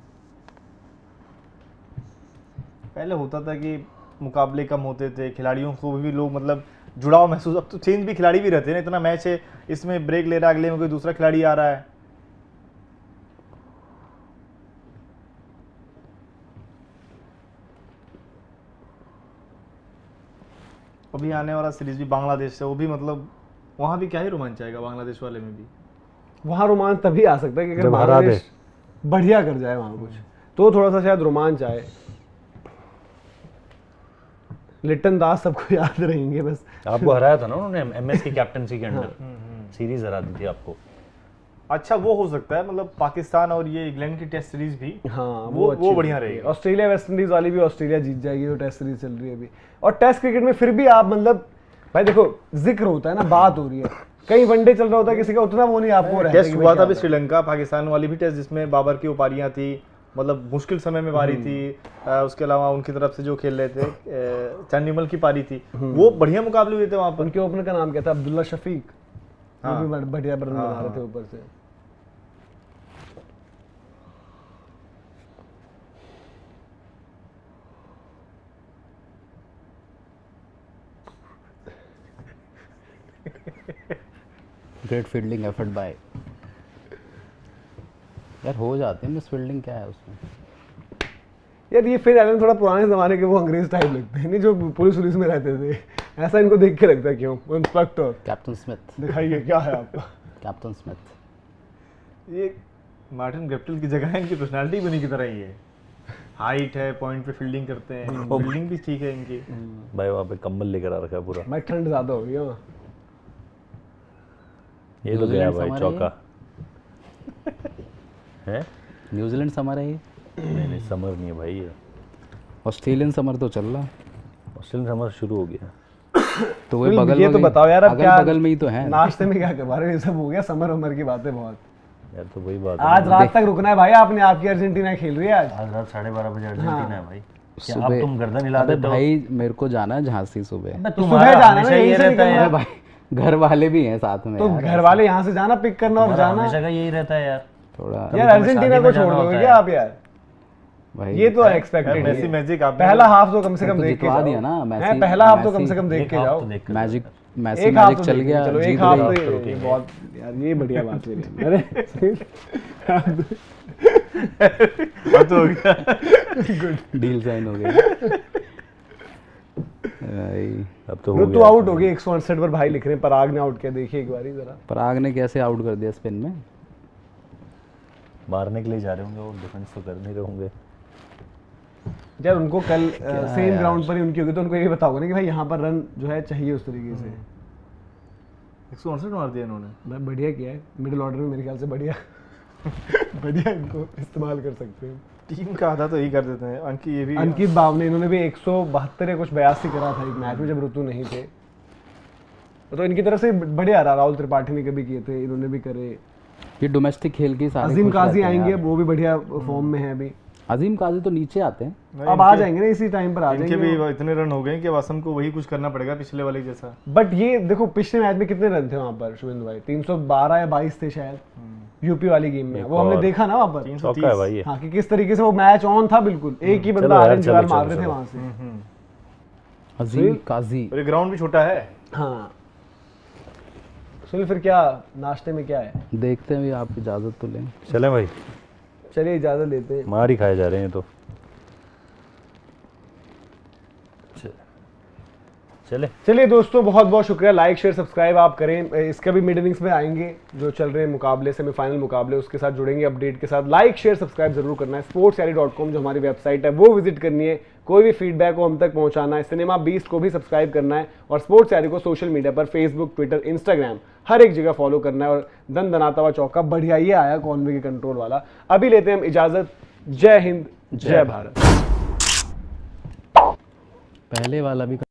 पहले होता था कि मुकाबले कम होते थे, खिलाड़ियों को भी लोग मतलब जुड़ाव महसूस, अब तो चेंज भी खिलाड़ी भी रहते हैं ना, इतना मैच है, इसमें ब्रेक ले रहा है, अगले में कोई दूसरा खिलाड़ी आ रहा है। अभी आने वाला सीरीज भी बांग्लादेश से, वो भी मतलब वहां भी क्या ही रोमांच आएगा बांग्लादेश वाले में भी। वहां रोमांच तभी आ सकता है कि अगर जब हरा बांग्लादेश बढ़िया कर जाए वहां कुछ, तो थोड़ा सा शायद रोमांच आए। लिट्टन दास सबको याद रहेंगे बस। आपको हराया था ना उन्होंने एमएस की कैप्टनसी के अंडर, सीरीज हरा दी थी आपको। अच्छा, वो हो सकता है, मतलब पाकिस्तान और ये इंग्लैंड की टेस्ट सीरीज भी, हाँ वो अच्छी बढ़िया होती है। रहेगी। ऑस्ट्रेलिया वेस्ट इंडीज वाली भी ऑस्ट्रेलिया जीत जाएगी, वो टेस्ट सीरीज चल रही है अभी। और टेस्ट क्रिकेट में फिर भी आप मतलब भाई देखो जिक्र होता है ना, बात हो रही है, कहीं वनडे चल रहा होता है किसी का, उतना वो नहीं आपको रहता है टेस्ट कि हुआ भाई था भी क्या श्रीलंका पाकिस्तान वाली भी टेस्ट, जिसमें बाबर की उपारियां थी, मतलब मुश्किल समय में पारी थी। उसके अलावा उनकी तरफ से जो खेल रहे थे चंडीमल की पारी थी, वो बढ़िया मुकाबले हुए थे वहां पर। उनके ओपनर का नाम क्या था? अब्दुल्ला शफीक, वो भी बढ़िया रन बना रहे थे ऊपर से। ग्रेट फील्डिंग एफर्ट बाय, यार हो जाते हैं, मिस फील्डिंग क्या है उसमें। यार ये फिर एलन थोड़ा पुराने जमाने के वो अंग्रेज टाइप लगते हैं, नहीं जो पुलिस वुलिस में रहते थे, ऐसा इनको देख के लगता है। क्यों इंस्पेक्टर कैप्टन स्मिथ, दिखाइए क्या है आपका। कैप्टन स्मिथ, ये मार्टिन गप्टिल की जगह है, इनकी पर्सनालिटी बनी की तरह ही है। हाइट है, पॉइंट पे फील्डिंग करते हैं, फील्डिंग भी ठीक है इनकी। भाई वहाँ पे कंबल लेकर आ रखा है पूरा। भाई ठंड ज्यादा हो गई है वहाँ। ये तो गया भाई चौका है। न्यूजीलैंड समर है ये, नहीं समर नहीं है भाई, ये ऑस्ट्रेलियन समर तो चल रहा, ऑस्ट्रेलियन समर शुरू हो गया। तो वो बगल ये में तो बताओ यार, अब क्या बगल में ही तो है। नाश्ते में क्या करवा रहे हो, ये सब हो गया समर उमर की बातें बहुत। यार तो वही बात आज रात तक रुकना है भाई आपने, आपकी अर्जेंटीना खेल रही है आज। आज रात 12:30 बजे अर्जेंटीना है भाई। क्या अब सुबह तुम गर्दन हिला अबे देते हो? भाई मेरे को जाना है झांसी सुबह। सुबह जाना है, यही यहीं से रहता है निकलना यार। भाई घर वाले भी हैं साथ में तो यार, घर वाले यहाँ से जाना पिक करना और हमारा जाना। हमेशा का यही रहता है यार। थोड़ा यार अर्जेंटीना को छोड़ दोगे क्या आप यार? भाई ये तो एक्सपेक्टेड मैसी है। मैजिक आपने पहला हाफ तो कम से कम तो देख के जितवा जाओ। दिया ना मैसी, हैं, पहला हाफ तो कम मैसी। से कम देख एक के हाफ जाओ। तो देख कर मैजिक मैसी एक हाफ मैजिक तो चल देख गया, चलो, जीत एक हाफ गए। तो ये बहुत यार ये बढ़िया बात है अरे बात तो हो गया। डील साइन हो गया भाई। अब तो हो ऋतु गया। आउट हो गई 168 पर भाई लिख रहे हैं, पराग ने आउट किया, देखिए एक बारी जरा। पराग ने कैसे आउट कर दिया स्पिन में। मारने के लिए जा रहे होंगे और डिफेंस तो कर नहीं रहे होंगे। यार उनको कल सेम ग्राउंड पर ही उनकी होगी तो उनको ये बताओगे ना कि भाई यहाँ पर रन जो है चाहिए उस तरीके से। 168 मार दिया इन्होंने। भाई बढ़िया किया है, मिडिल ऑर्डर में मेरे ख्याल से बढ़िया बढ़िया इनको इस्तेमाल कर सकते हैं। टीम का आधा तो यही कर देते हैं। अंकित ये भी अंकित बाव ने इन्होंने भी 172 या कुछ 82 करा था एक मैच में जब ऋतु नहीं थे, तो इनकी तरफ से बढ़िया रहा। राहुल त्रिपाठी ने कभी किए थे, इन्होंने भी करे। ये डोमेस्टिक खेल की सारे अजीम खुश काजी रहते हैं आएंगे, यार। वो भी बढ़िया फॉर्म में है अभी। अजीम काजी तो नीचे आते हैं। अब आ जाएंगे ना, इसी टाइम पर आ इनके जाएंगे। भी इतने रन हो गए कि अब असम को वही कुछ करना पड़ेगा पिछले वाले जैसा। बट ये देखो पिछले मैच में कितने रन थे वहां पर शुभेंदु भाई, 312 या 22 थे शायद यूपी वाली गेम में, वो हमने देखा ना वहां पर। चौका है भाई ये। हाँ कि किस तरीके से वो मैच ऑन था बिल्कुल, एक ही बंदा चलो यार, ऑरेंज चलो, बार चलो, मार रहे थे चलो। वहां से। अजीम काजी और ये ग्राउंड भी छोटा है। हाँ सुनील फिर क्या नाश्ते में क्या है? देखते हैं भी, आप इजाजत तो लें। चले भाई, चलिए इजाजत लेते हैं। मार ही खाए जा रहे हैं तो। चले चलिए दोस्तों, बहुत बहुत शुक्रिया। लाइक शेयर सब्सक्राइब आप करें। इसका भी मिड इनिंग्स में आएंगे जो चल रहे हैं मुकाबले, सेमीफाइनल मुकाबले, उसके साथ जुड़ेंगे अपडेट के साथ। लाइक शेयर सब्सक्राइब जरूर करना है। sportsdiary.com जो हमारी वेबसाइट है वो विजिट करनी है। कोई भी फीडबैक को हम तक पहुंचाना है। सिनेमा 20 को भी सब्सक्राइब करना है और स्पोर्ट्स डायरी को सोशल मीडिया पर फेसबुक, ट्विटर, इंस्टाग्राम हर एक जगह फॉलो करना है। और दन दनाता हुआ चौका बढ़िया ये आया कॉन्वे के कंट्रोल वाला। अभी लेते हैं हम इजाजत। जय हिंद, जय भारत। पहले वाला भी